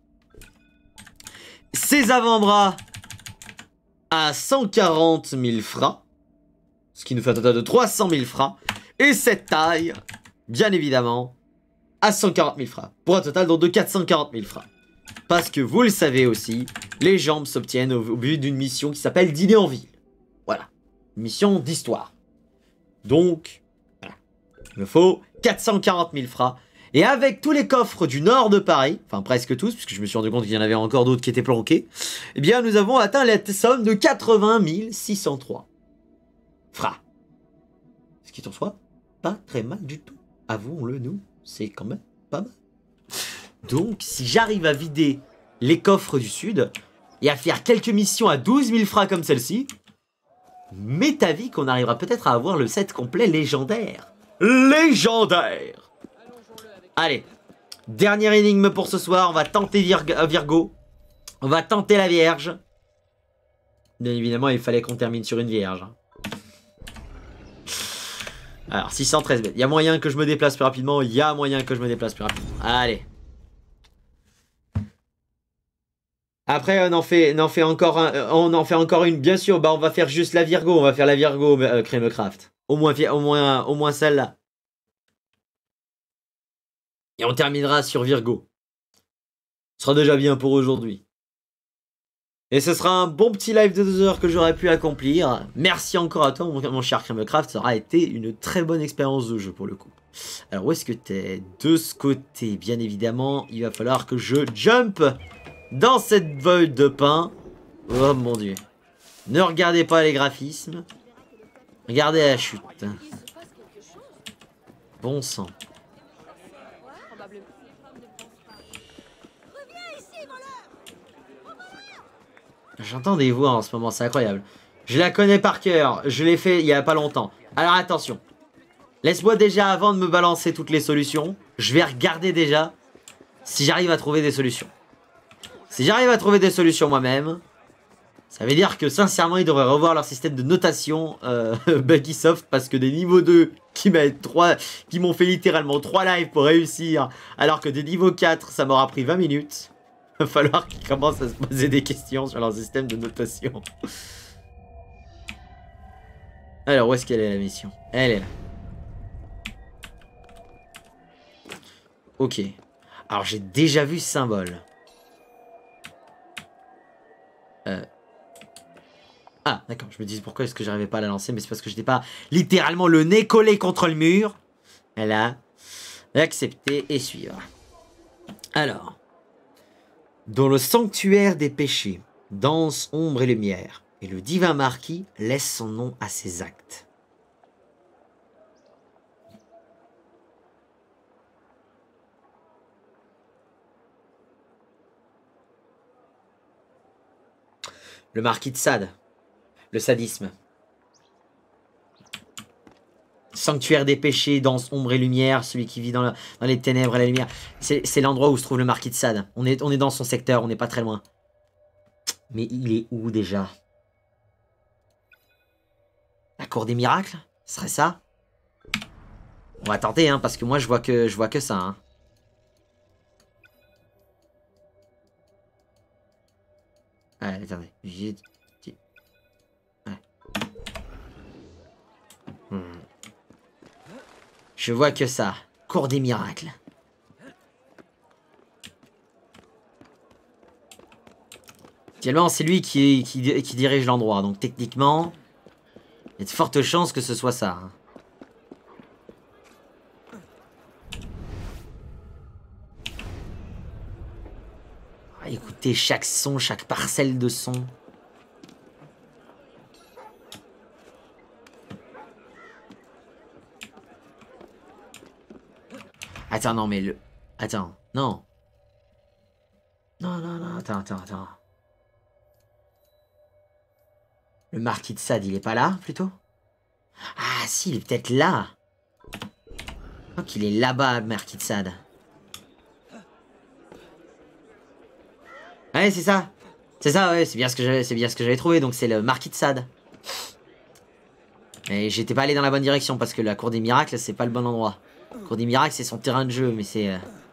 [SPEAKER 1] Ses avant-bras à cent quarante mille francs. Ce qui nous fait un total de trois cent mille francs. Et cette taille, bien évidemment, à cent quarante mille francs. Pour un total donc de quatre cent quarante mille francs. Parce que vous le savez aussi, les jambes s'obtiennent au, au but d'une mission qui s'appelle Dîner en ville. Voilà. mission d'histoire. Donc, voilà. Il me faut quatre cent quarante mille francs. Et avec tous les coffres du nord de Paris, enfin presque tous, puisque je me suis rendu compte qu'il y en avait encore d'autres qui étaient planqués, eh bien nous avons atteint la somme de quatre-vingt mille six cent trois francs. Ce qui est en soi pas très mal du tout. Avouons-le nous, c'est quand même pas mal. Donc si j'arrive à vider les coffres du sud et à faire quelques missions à douze mille francs comme celle-ci, m'est avis qu'on arrivera peut-être à avoir le set complet légendaire. Légendaire! Allez, dernière énigme pour ce soir, on va tenter Vir Virgo, on va tenter la Vierge. Bien évidemment, il fallait qu'on termine sur une Vierge. Alors, six cent treize bêtes, il y a moyen que je me déplace plus rapidement, il y a moyen que je me déplace plus rapidement. Allez. Après, on en fait, on en fait encore un, on en fait encore une, bien sûr, bah on va faire juste la Virgo, on va faire la Virgo euh, Crémecraft. Au moins, au moins, au moins celle-là. Et on terminera sur Virgo. Ce sera déjà bien pour aujourd'hui. Et ce sera un bon petit live de deux heures que j'aurais pu accomplir. Merci encore à toi, mon, mon cher Crémecraft. Ça aura été une très bonne expérience de jeu pour le coup. Alors, où est-ce que t'es? De ce côté, bien évidemment, il va falloir que je jump dans cette voie de pain. Oh mon dieu. Ne regardez pas les graphismes. Regardez la chute. Bon sang. J'entends des voix en ce moment, c'est incroyable. Je la connais par cœur, je l'ai fait il y a pas longtemps. Alors attention. Laisse-moi déjà, avant de me balancer toutes les solutions, je vais regarder déjà si j'arrive à trouver des solutions. Si j'arrive à trouver des solutions moi-même, ça veut dire que sincèrement, ils devraient revoir leur système de notation euh, Buggysoft, parce que des niveaux deux qui mettent trois, qui m'ont fait littéralement trois lives pour réussir, alors que des niveaux quatre, ça m'aura pris vingt minutes. Il va falloir qu'ils commencent à se poser des questions sur leur système de notation. Alors, où est-ce qu'elle est la mission? Elle est là. Ok. Alors, j'ai déjà vu ce symbole. Euh... Ah, d'accord. Je me disais pourquoi est-ce que j'arrivais pas à la lancer, mais c'est parce que j'étais pas littéralement le nez collé contre le mur. Elle a accepté et suivre. Alors... Dans le sanctuaire des péchés, danse ombre et lumière, et le divin marquis laisse son nom à ses actes. Le marquis de Sade, le sadisme. Sanctuaire des péchés, danse ombre et lumière, celui qui vit dans, la, dans les ténèbres et la lumière. C'est l'endroit où se trouve le marquis de Sade. On est, on est dans son secteur, on n'est pas très loin. Mais il est où déjà? La cour des miracles? Ce serait ça? On va tenter, hein, parce que moi je vois que, je vois que ça. Hein. Allez, attendez. Ouais. Hmm. Je vois que ça. Cour des miracles. Actuellement, c'est lui qui, qui, qui dirige l'endroit. Donc techniquement, il y a de fortes chances que ce soit ça. Hein. Ah, écoutez chaque son, chaque parcelle de son. Attends, non, mais le... Attends, non. Non, non, non, attends, attends, attends. Le marquis de Sade, il est pas là, plutôt? Ah, si, il est peut-être là. Donc, il est là-bas, le marquis de Sade. Ouais, c'est ça. C'est ça, ouais, c'est bien ce que j'avais, c'est bien ce que j'avais trouvé. Donc, c'est le marquis de Sade. Mais j'étais pas allé dans la bonne direction, parce que la cour des miracles, c'est pas le bon endroit. La cour des miracles, c'est son terrain de jeu, mais c'est... Euh...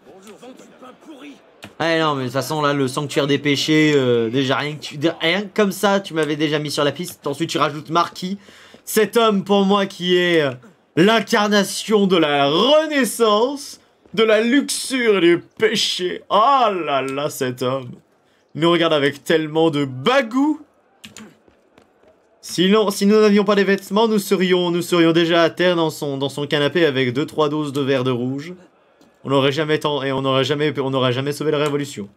[SPEAKER 1] Ouais, non, mais de toute façon, là, le sanctuaire des péchés, euh, déjà, rien que, tu, rien que comme ça, tu m'avais déjà mis sur la piste. Ensuite, tu rajoutes Marquis. Cet homme, pour moi, qui est euh, l'incarnation de la renaissance, de la luxure et du péché. Oh là là, cet homme. Il nous regarde avec tellement de bagou. Sinon, si nous n'avions pas les vêtements, nous serions, nous serions déjà à terre dans son, dans son canapé avec deux trois doses de verre de rouge. On n'aurait jamais tant et on n'aurait jamais, on n'aurait jamais sauvé la révolution.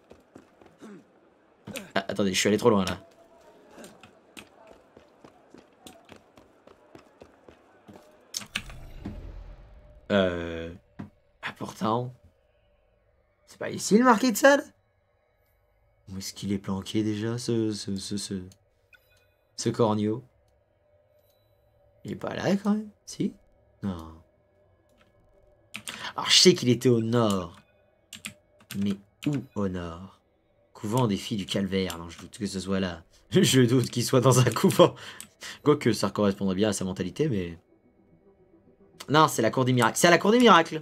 [SPEAKER 1] Ah, attendez, je suis allé trop loin là. Euh... Ah, pourtant... C'est pas ici le marqué de salle? Où est-ce qu'il est planqué déjà, ce... ce... ce... ce, ce corneau? Il est pas là quand même? Si? Non. Alors je sais qu'il était au nord. Mais où au nord? Couvent des filles du calvaire. Non, je doute que ce soit là. Je doute qu'il soit dans un couvent. Quoique ça correspondrait bien à sa mentalité, mais... Non, c'est la cour des miracles. C'est à la cour des miracles.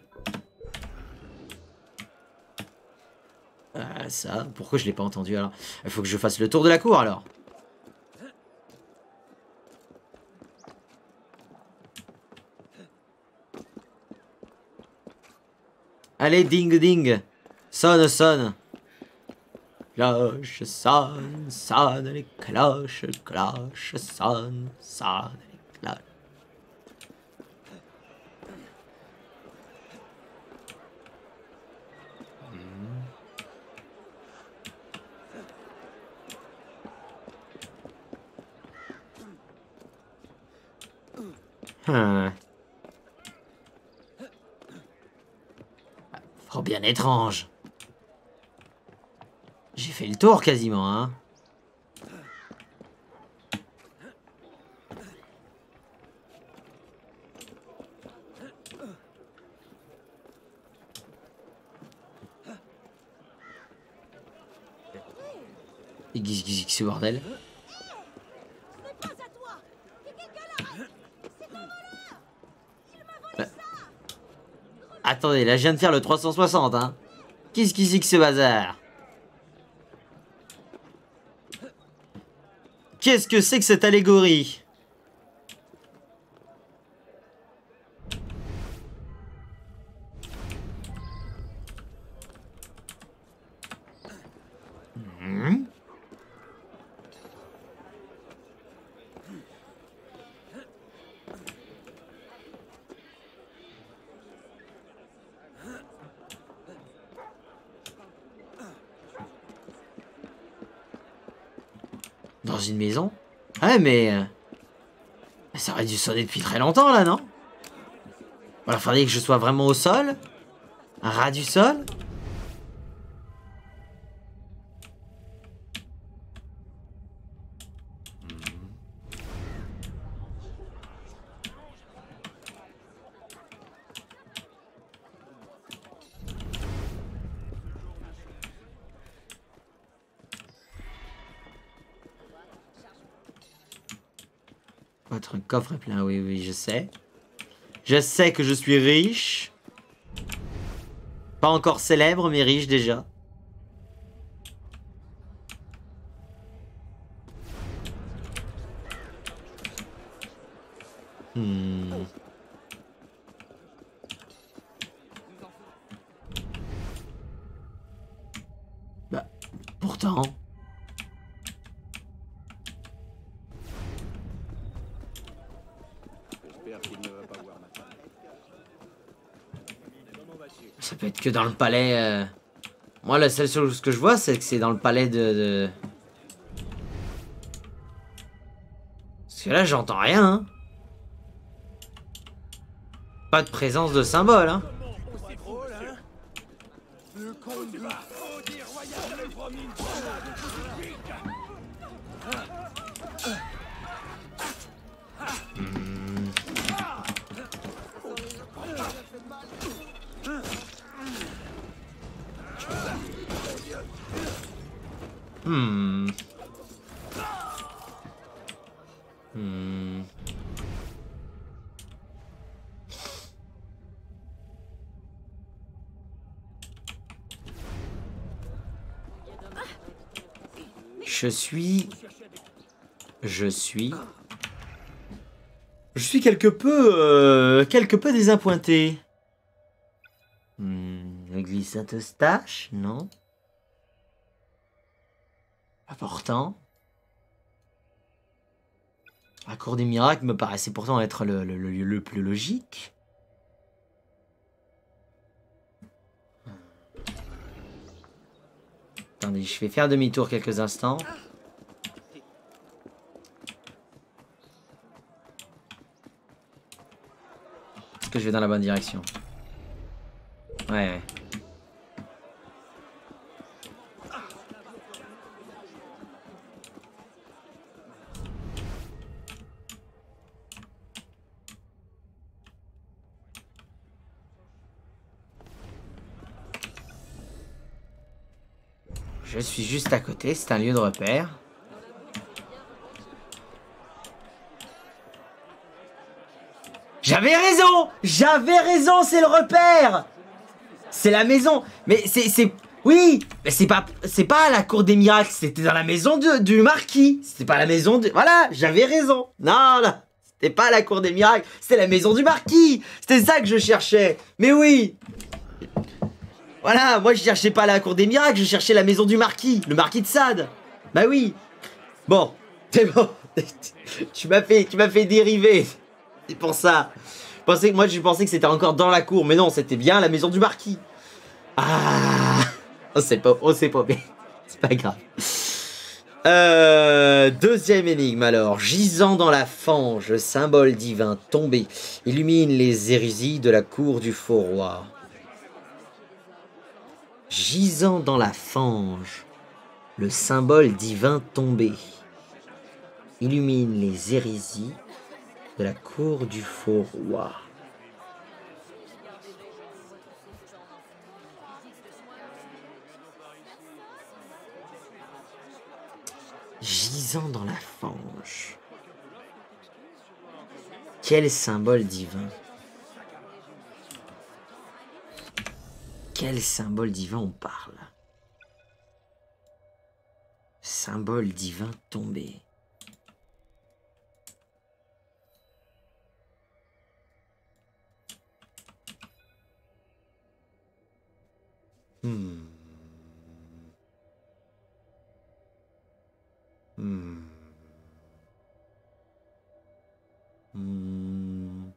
[SPEAKER 1] Ah, ça, pourquoi je l'ai pas entendu alors? Il faut que je fasse le tour de la cour alors. Allez, ding ding. Sonne, sonne. Cloche sonne, sonne les cloches, cloche sonne, sonne les cloches. Hmm. Oh, bien étrange. J'ai fait le tour quasiment, hein. Et qu'est-ce que c'est que ce bordel? Bah. Attendez, là je viens de faire le trois cent soixante, hein. Qu'est-ce que c'est que ce bazar? Qu'est-ce que c'est que cette allégorie? mmh. Dans une maison? Ouais, mais... Euh, ça aurait dû sonner depuis très longtemps, là, non? Alors, faudrait que je sois vraiment au sol? Un ras du sol? Votre coffre est plein, oui, oui, je sais. Je sais que je suis riche. Pas encore célèbre, mais riche déjà. Hmm. Bah, pourtant... Ça peut être que dans le palais... Euh... Moi, la seule chose que je vois, c'est que c'est dans le palais de... de... Parce que là, j'entends rien, hein. Pas de présence de symbole, hein. Hmm. Hmm. Je suis... Je suis... Je suis quelque peu... Euh, quelque peu désappointé. Hmm, L'église Saint-Eustache, non? Important. La cour des miracles me paraissait pourtant être le, le, le, le plus logique. Attendez, je vais faire demi-tour quelques instants. Est-ce que je vais dans la bonne direction? Ouais, ouais. Je suis juste à côté, c'est un lieu de repère. J'avais raison! J'avais raison, c'est le repère! C'est la maison. Mais c'est... c'est... Oui! Mais c'est pas... C'est pas à la cour des miracles, c'était dans la maison de, du marquis. C'était pas la maison de... Voilà, j'avais raison. Non, non. C'était pas à la cour des miracles, c'était la maison du marquis. C'était ça que je cherchais. Mais oui! Voilà, moi je cherchais pas la cour des miracles, je cherchais la maison du marquis, le marquis de Sade. Bah oui. Bon, c'est bon. tu m'as fait, tu m'as fait dériver. C'est pour ça. Je pensais, moi je pensais que c'était encore dans la cour, mais non, c'était bien la maison du marquis. Ah, on sait pas, on sait pas, mais c'est pas grave. Euh, deuxième énigme alors, gisant dans la fange, le symbole divin tombé illumine les hérésies de la cour du faux roi. Gisant dans la fange, le symbole divin tombé illumine les hérésies de la cour du faux roi. Gisant dans la fange. Quel symbole divin? Quel symbole divin on parle? Symbole divin tombé. Hmm. Hmm. Hmm.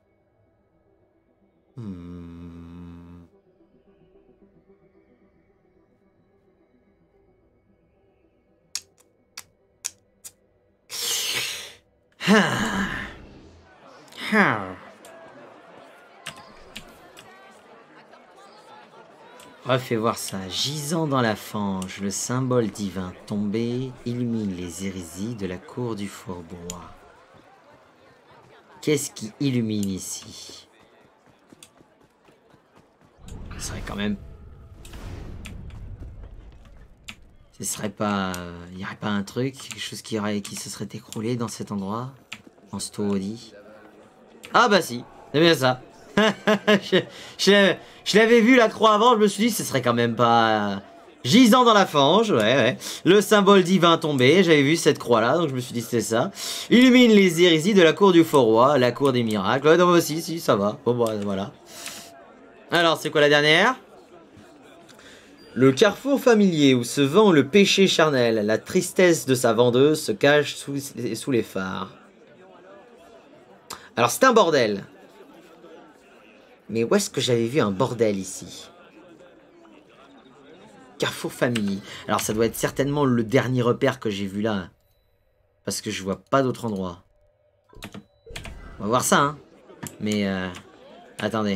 [SPEAKER 1] Hmm. Ah. Ah. Refais voir ça. Gisant dans la fange, le symbole divin tombé illumine les hérésies de la cour du faubourg. Qu'est-ce qui illumine ici? Ce serait quand même... Ce serait pas... Il n'y aurait pas un truc, quelque chose qui, aurait... qui se serait écroulé dans cet endroit? En Stoudi? Ah bah si, c'est bien ça. je je, je l'avais vu la croix avant, je me suis dit ce serait quand même pas... Gisant dans la fange, ouais, ouais. Le symbole divin tombé, j'avais vu cette croix-là, donc je me suis dit c'était ça. Illumine les hérésies de la cour du faux roi, la cour des miracles. Ouais, non, moi aussi, si, ça va. Bon, bah, voilà. Alors, c'est quoi la dernière? Le carrefour familier où se vend le péché charnel, la tristesse de sa vendeuse se cache sous, sous les phares. Alors, c'est un bordel. Mais où est-ce que j'avais vu un bordel ici? Carrefour familier. Alors ça doit être certainement le dernier repère que j'ai vu là. Parce que je vois pas d'autre endroit. On va voir ça, hein. Mais, euh... attendez.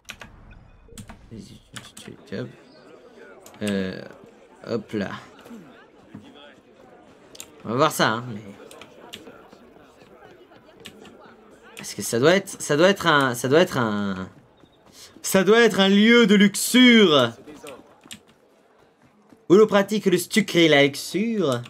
[SPEAKER 1] Euh... Hop là. On va voir ça, hein. Mais... Parce que ça doit être... Ça doit être un... Ça doit être un... Ça doit être un lieu de luxure. Où l'on pratique le stucre et la luxure.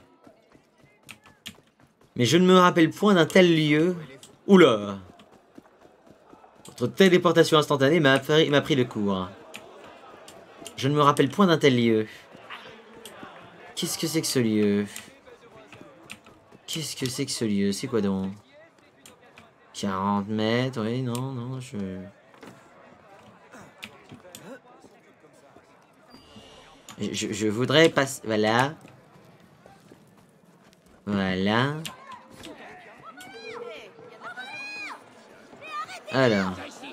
[SPEAKER 1] Mais je ne me rappelle point d'un tel lieu. Oula. Votre téléportation instantanée m'a pris, m'a pris le cours. Je ne me rappelle point d'un tel lieu. Qu'est-ce que c'est que ce lieu? Qu'est-ce que c'est que ce lieu? C'est quoi donc? quarante mètres, oui, non, non, je... Je, je voudrais passer... Voilà. Voilà. Alors.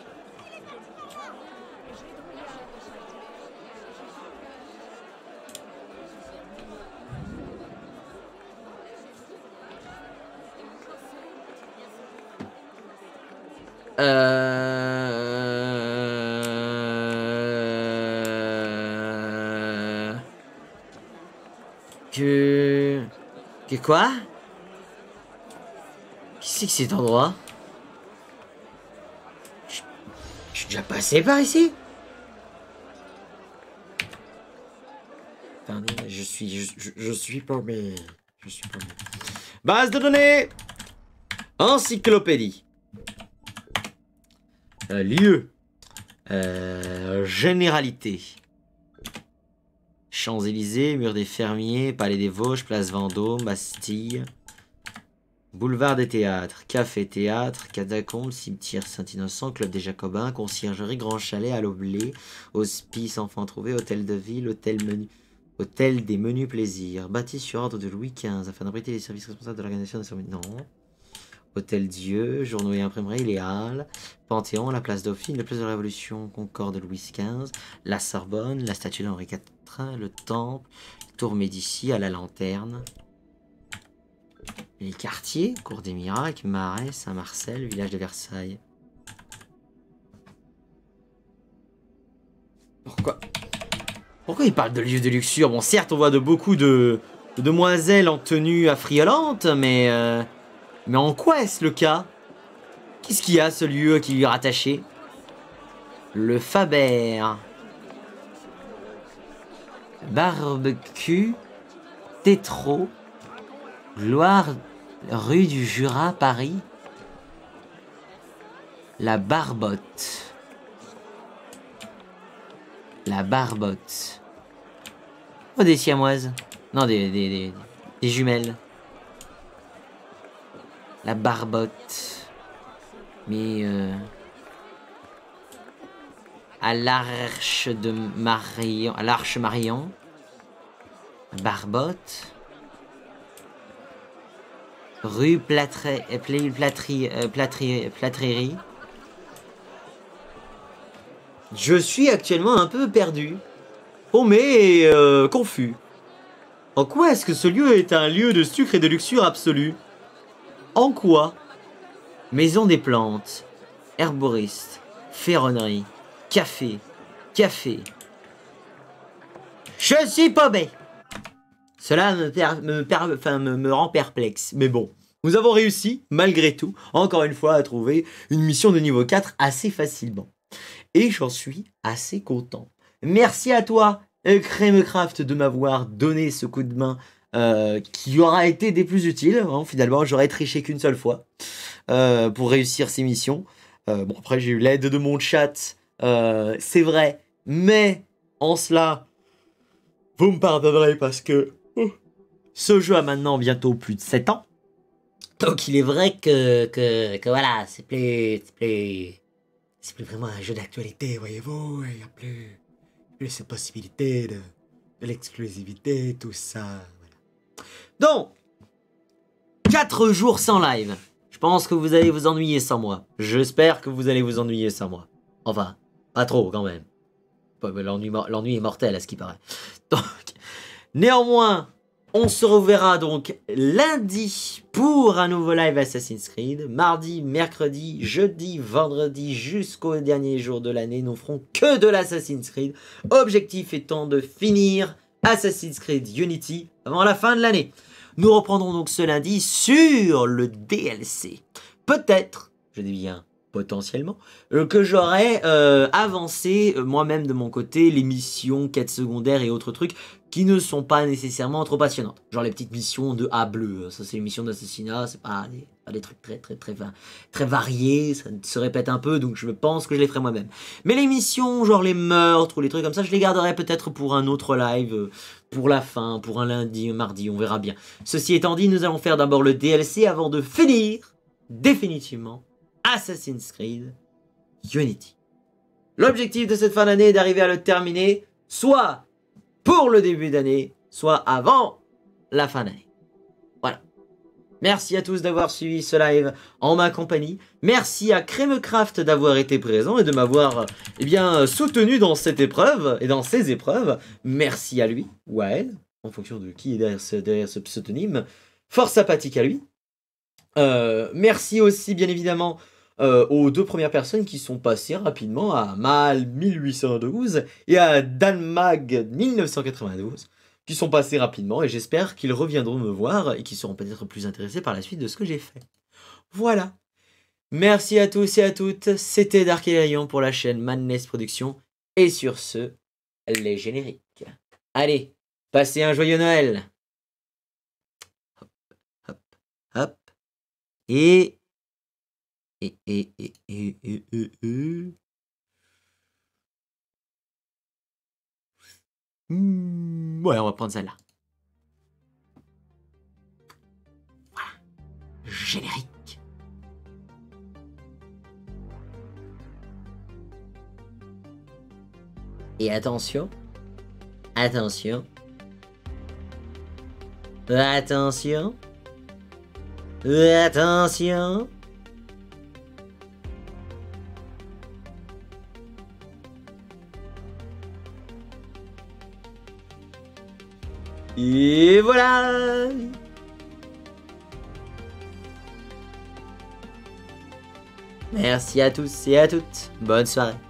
[SPEAKER 1] Euh... Que... Que quoi? Qui c'est que cet endroit? Je... je suis déjà passé par ici? Pardon, je suis... Je, je, je suis paumé. Je suis paumé. Base de données! Encyclopédie. Euh, lieu. Euh, généralité. Champs-Élysées, Mur des Fermiers, Palais des Vosges, Place Vendôme, Bastille. Boulevard des Théâtres, Café-Théâtre, Catacombes, Cimetière Saint-Innocent, Club des Jacobins, Conciergerie, Grand Chalet, à l'Oblé, Hospice Enfants Trouvés, Hôtel de Ville, Hôtel Menu. Hôtel des Menus Plaisirs, bâti sur ordre de Louis quinze, afin d'abriter les services responsables de l'organisation des cérémonies. Non. Hôtel Dieu, journaux et imprimerie, les Halles, Panthéon, la place Dauphine, la place de la Révolution, Concorde Louis quinze, la Sorbonne, la statue d'Henri quatre, le Temple, Tour Médicis, à la Lanterne. Les quartiers, Cour des Miracles, Marais, Saint-Marcel, village de Versailles. Pourquoi Pourquoi il parle de lieux de luxure? Bon, certes, on voit de beaucoup de, de demoiselles en tenue affriolante, mais... Euh, mais en quoi est-ce le cas? Qu'est-ce qu'il y a, ce lieu qui lui est rattaché? Le Faber. Barbecue. Tétro. Gloire. Rue du Jura, Paris. La Barbotte. La Barbotte. Oh, des siamoises. Non, des, des, des, des jumelles. La Barbotte. Mais... Euh, à l'Arche de Marion. À l'Arche Marion. Barbotte. Rue Plâtré, Platri, Platri, Platrerie. Je suis actuellement un peu perdu. Paumé et euh, confus. En quoi est-ce que ce lieu est un lieu de sucre et de luxure absolue? En quoi? Maison des plantes, herboriste, ferronnerie, café, café. Je suis paumé. Cela me, per, me, per, enfin, me, me rend perplexe. Mais bon, nous avons réussi, malgré tout, encore une fois, à trouver une mission de niveau quatre assez facilement. Et j'en suis assez content. Merci à toi, Crémecraft, de m'avoir donné ce coup de main euh, qui aura été des plus utiles. Hein, finalement, j'aurais triché qu'une seule fois euh, pour réussir ces missions. Euh, bon, après, j'ai eu l'aide de mon chat, euh, c'est vrai. Mais, en cela, vous me pardonnerez parce que oh, ce jeu a maintenant bientôt plus de sept ans. Donc, il est vrai que, que, que voilà, c'est plus... C'est plus... C'est plus vraiment un jeu d'actualité, voyez-vous. Il n'y a plus, plus cette possibilité de, de l'exclusivité, tout ça. Voilà. Donc, quatre jours sans live. Je pense que vous allez vous ennuyer sans moi. J'espère que vous allez vous ennuyer sans moi. Enfin, pas trop quand même. L'ennui, l'ennui est mortel à ce qui paraît. Donc, néanmoins, on se reverra donc lundi pour un nouveau live Assassin's Creed. Mardi, mercredi, jeudi, vendredi, jusqu'au dernier jour de l'année, nous ferons que de l'Assassin's Creed. Objectif étant de finir Assassin's Creed Unity avant la fin de l'année. Nous reprendrons donc ce lundi sur le D L C. Peut-être, je dis bien potentiellement, euh, que j'aurais euh, avancé euh, moi-même de mon côté les missions, quêtes secondaires et autres trucs qui ne sont pas nécessairement trop passionnantes. Genre les petites missions de A bleu, ça c'est une mission d'assassinat, c'est pas des, pas des trucs très très très très, très variés, ça se répète un peu, donc je pense que je les ferai moi-même. Mais les missions, genre les meurtres ou les trucs comme ça, je les garderai peut-être pour un autre live, euh, pour la fin, pour un lundi, un mardi, on verra bien. Ceci étant dit, nous allons faire d'abord le D L C avant de finir définitivement Assassin's Creed Unity. L'objectif de cette fin d'année est d'arriver à le terminer, soit pour le début d'année, soit avant la fin d'année. Voilà. Merci à tous d'avoir suivi ce live en ma compagnie. Merci à Crémecraft d'avoir été présent et de m'avoir eh bien soutenu dans cette épreuve et dans ces épreuves. Merci à lui, ou à elle, en fonction de qui est derrière ce, derrière ce pseudonyme. Fort sympathique à lui. Euh, merci aussi bien évidemment euh, aux deux premières personnes qui sont passées rapidement, à Mal mille huit cent douze et à Danmag mille neuf cent quatre-vingt-douze. Qui sont passés rapidement, et j'espère qu'ils reviendront me voir et qu'ils seront peut-être plus intéressés par la suite de ce que j'ai fait. Voilà. Merci à tous et à toutes. C'était Dark Elarion pour la chaîne Madness Productions. Et sur ce, les génériques. Allez, passez un joyeux Noël. Hop, hop, hop. Et... Et... Et... Et... Et... Et... Et... et... Mmh, ouais, on va prendre celle-là. Voilà. Générique. Et attention. Attention. Attention. Attention. Et voilà. Merci à tous et à toutes. Bonne soirée.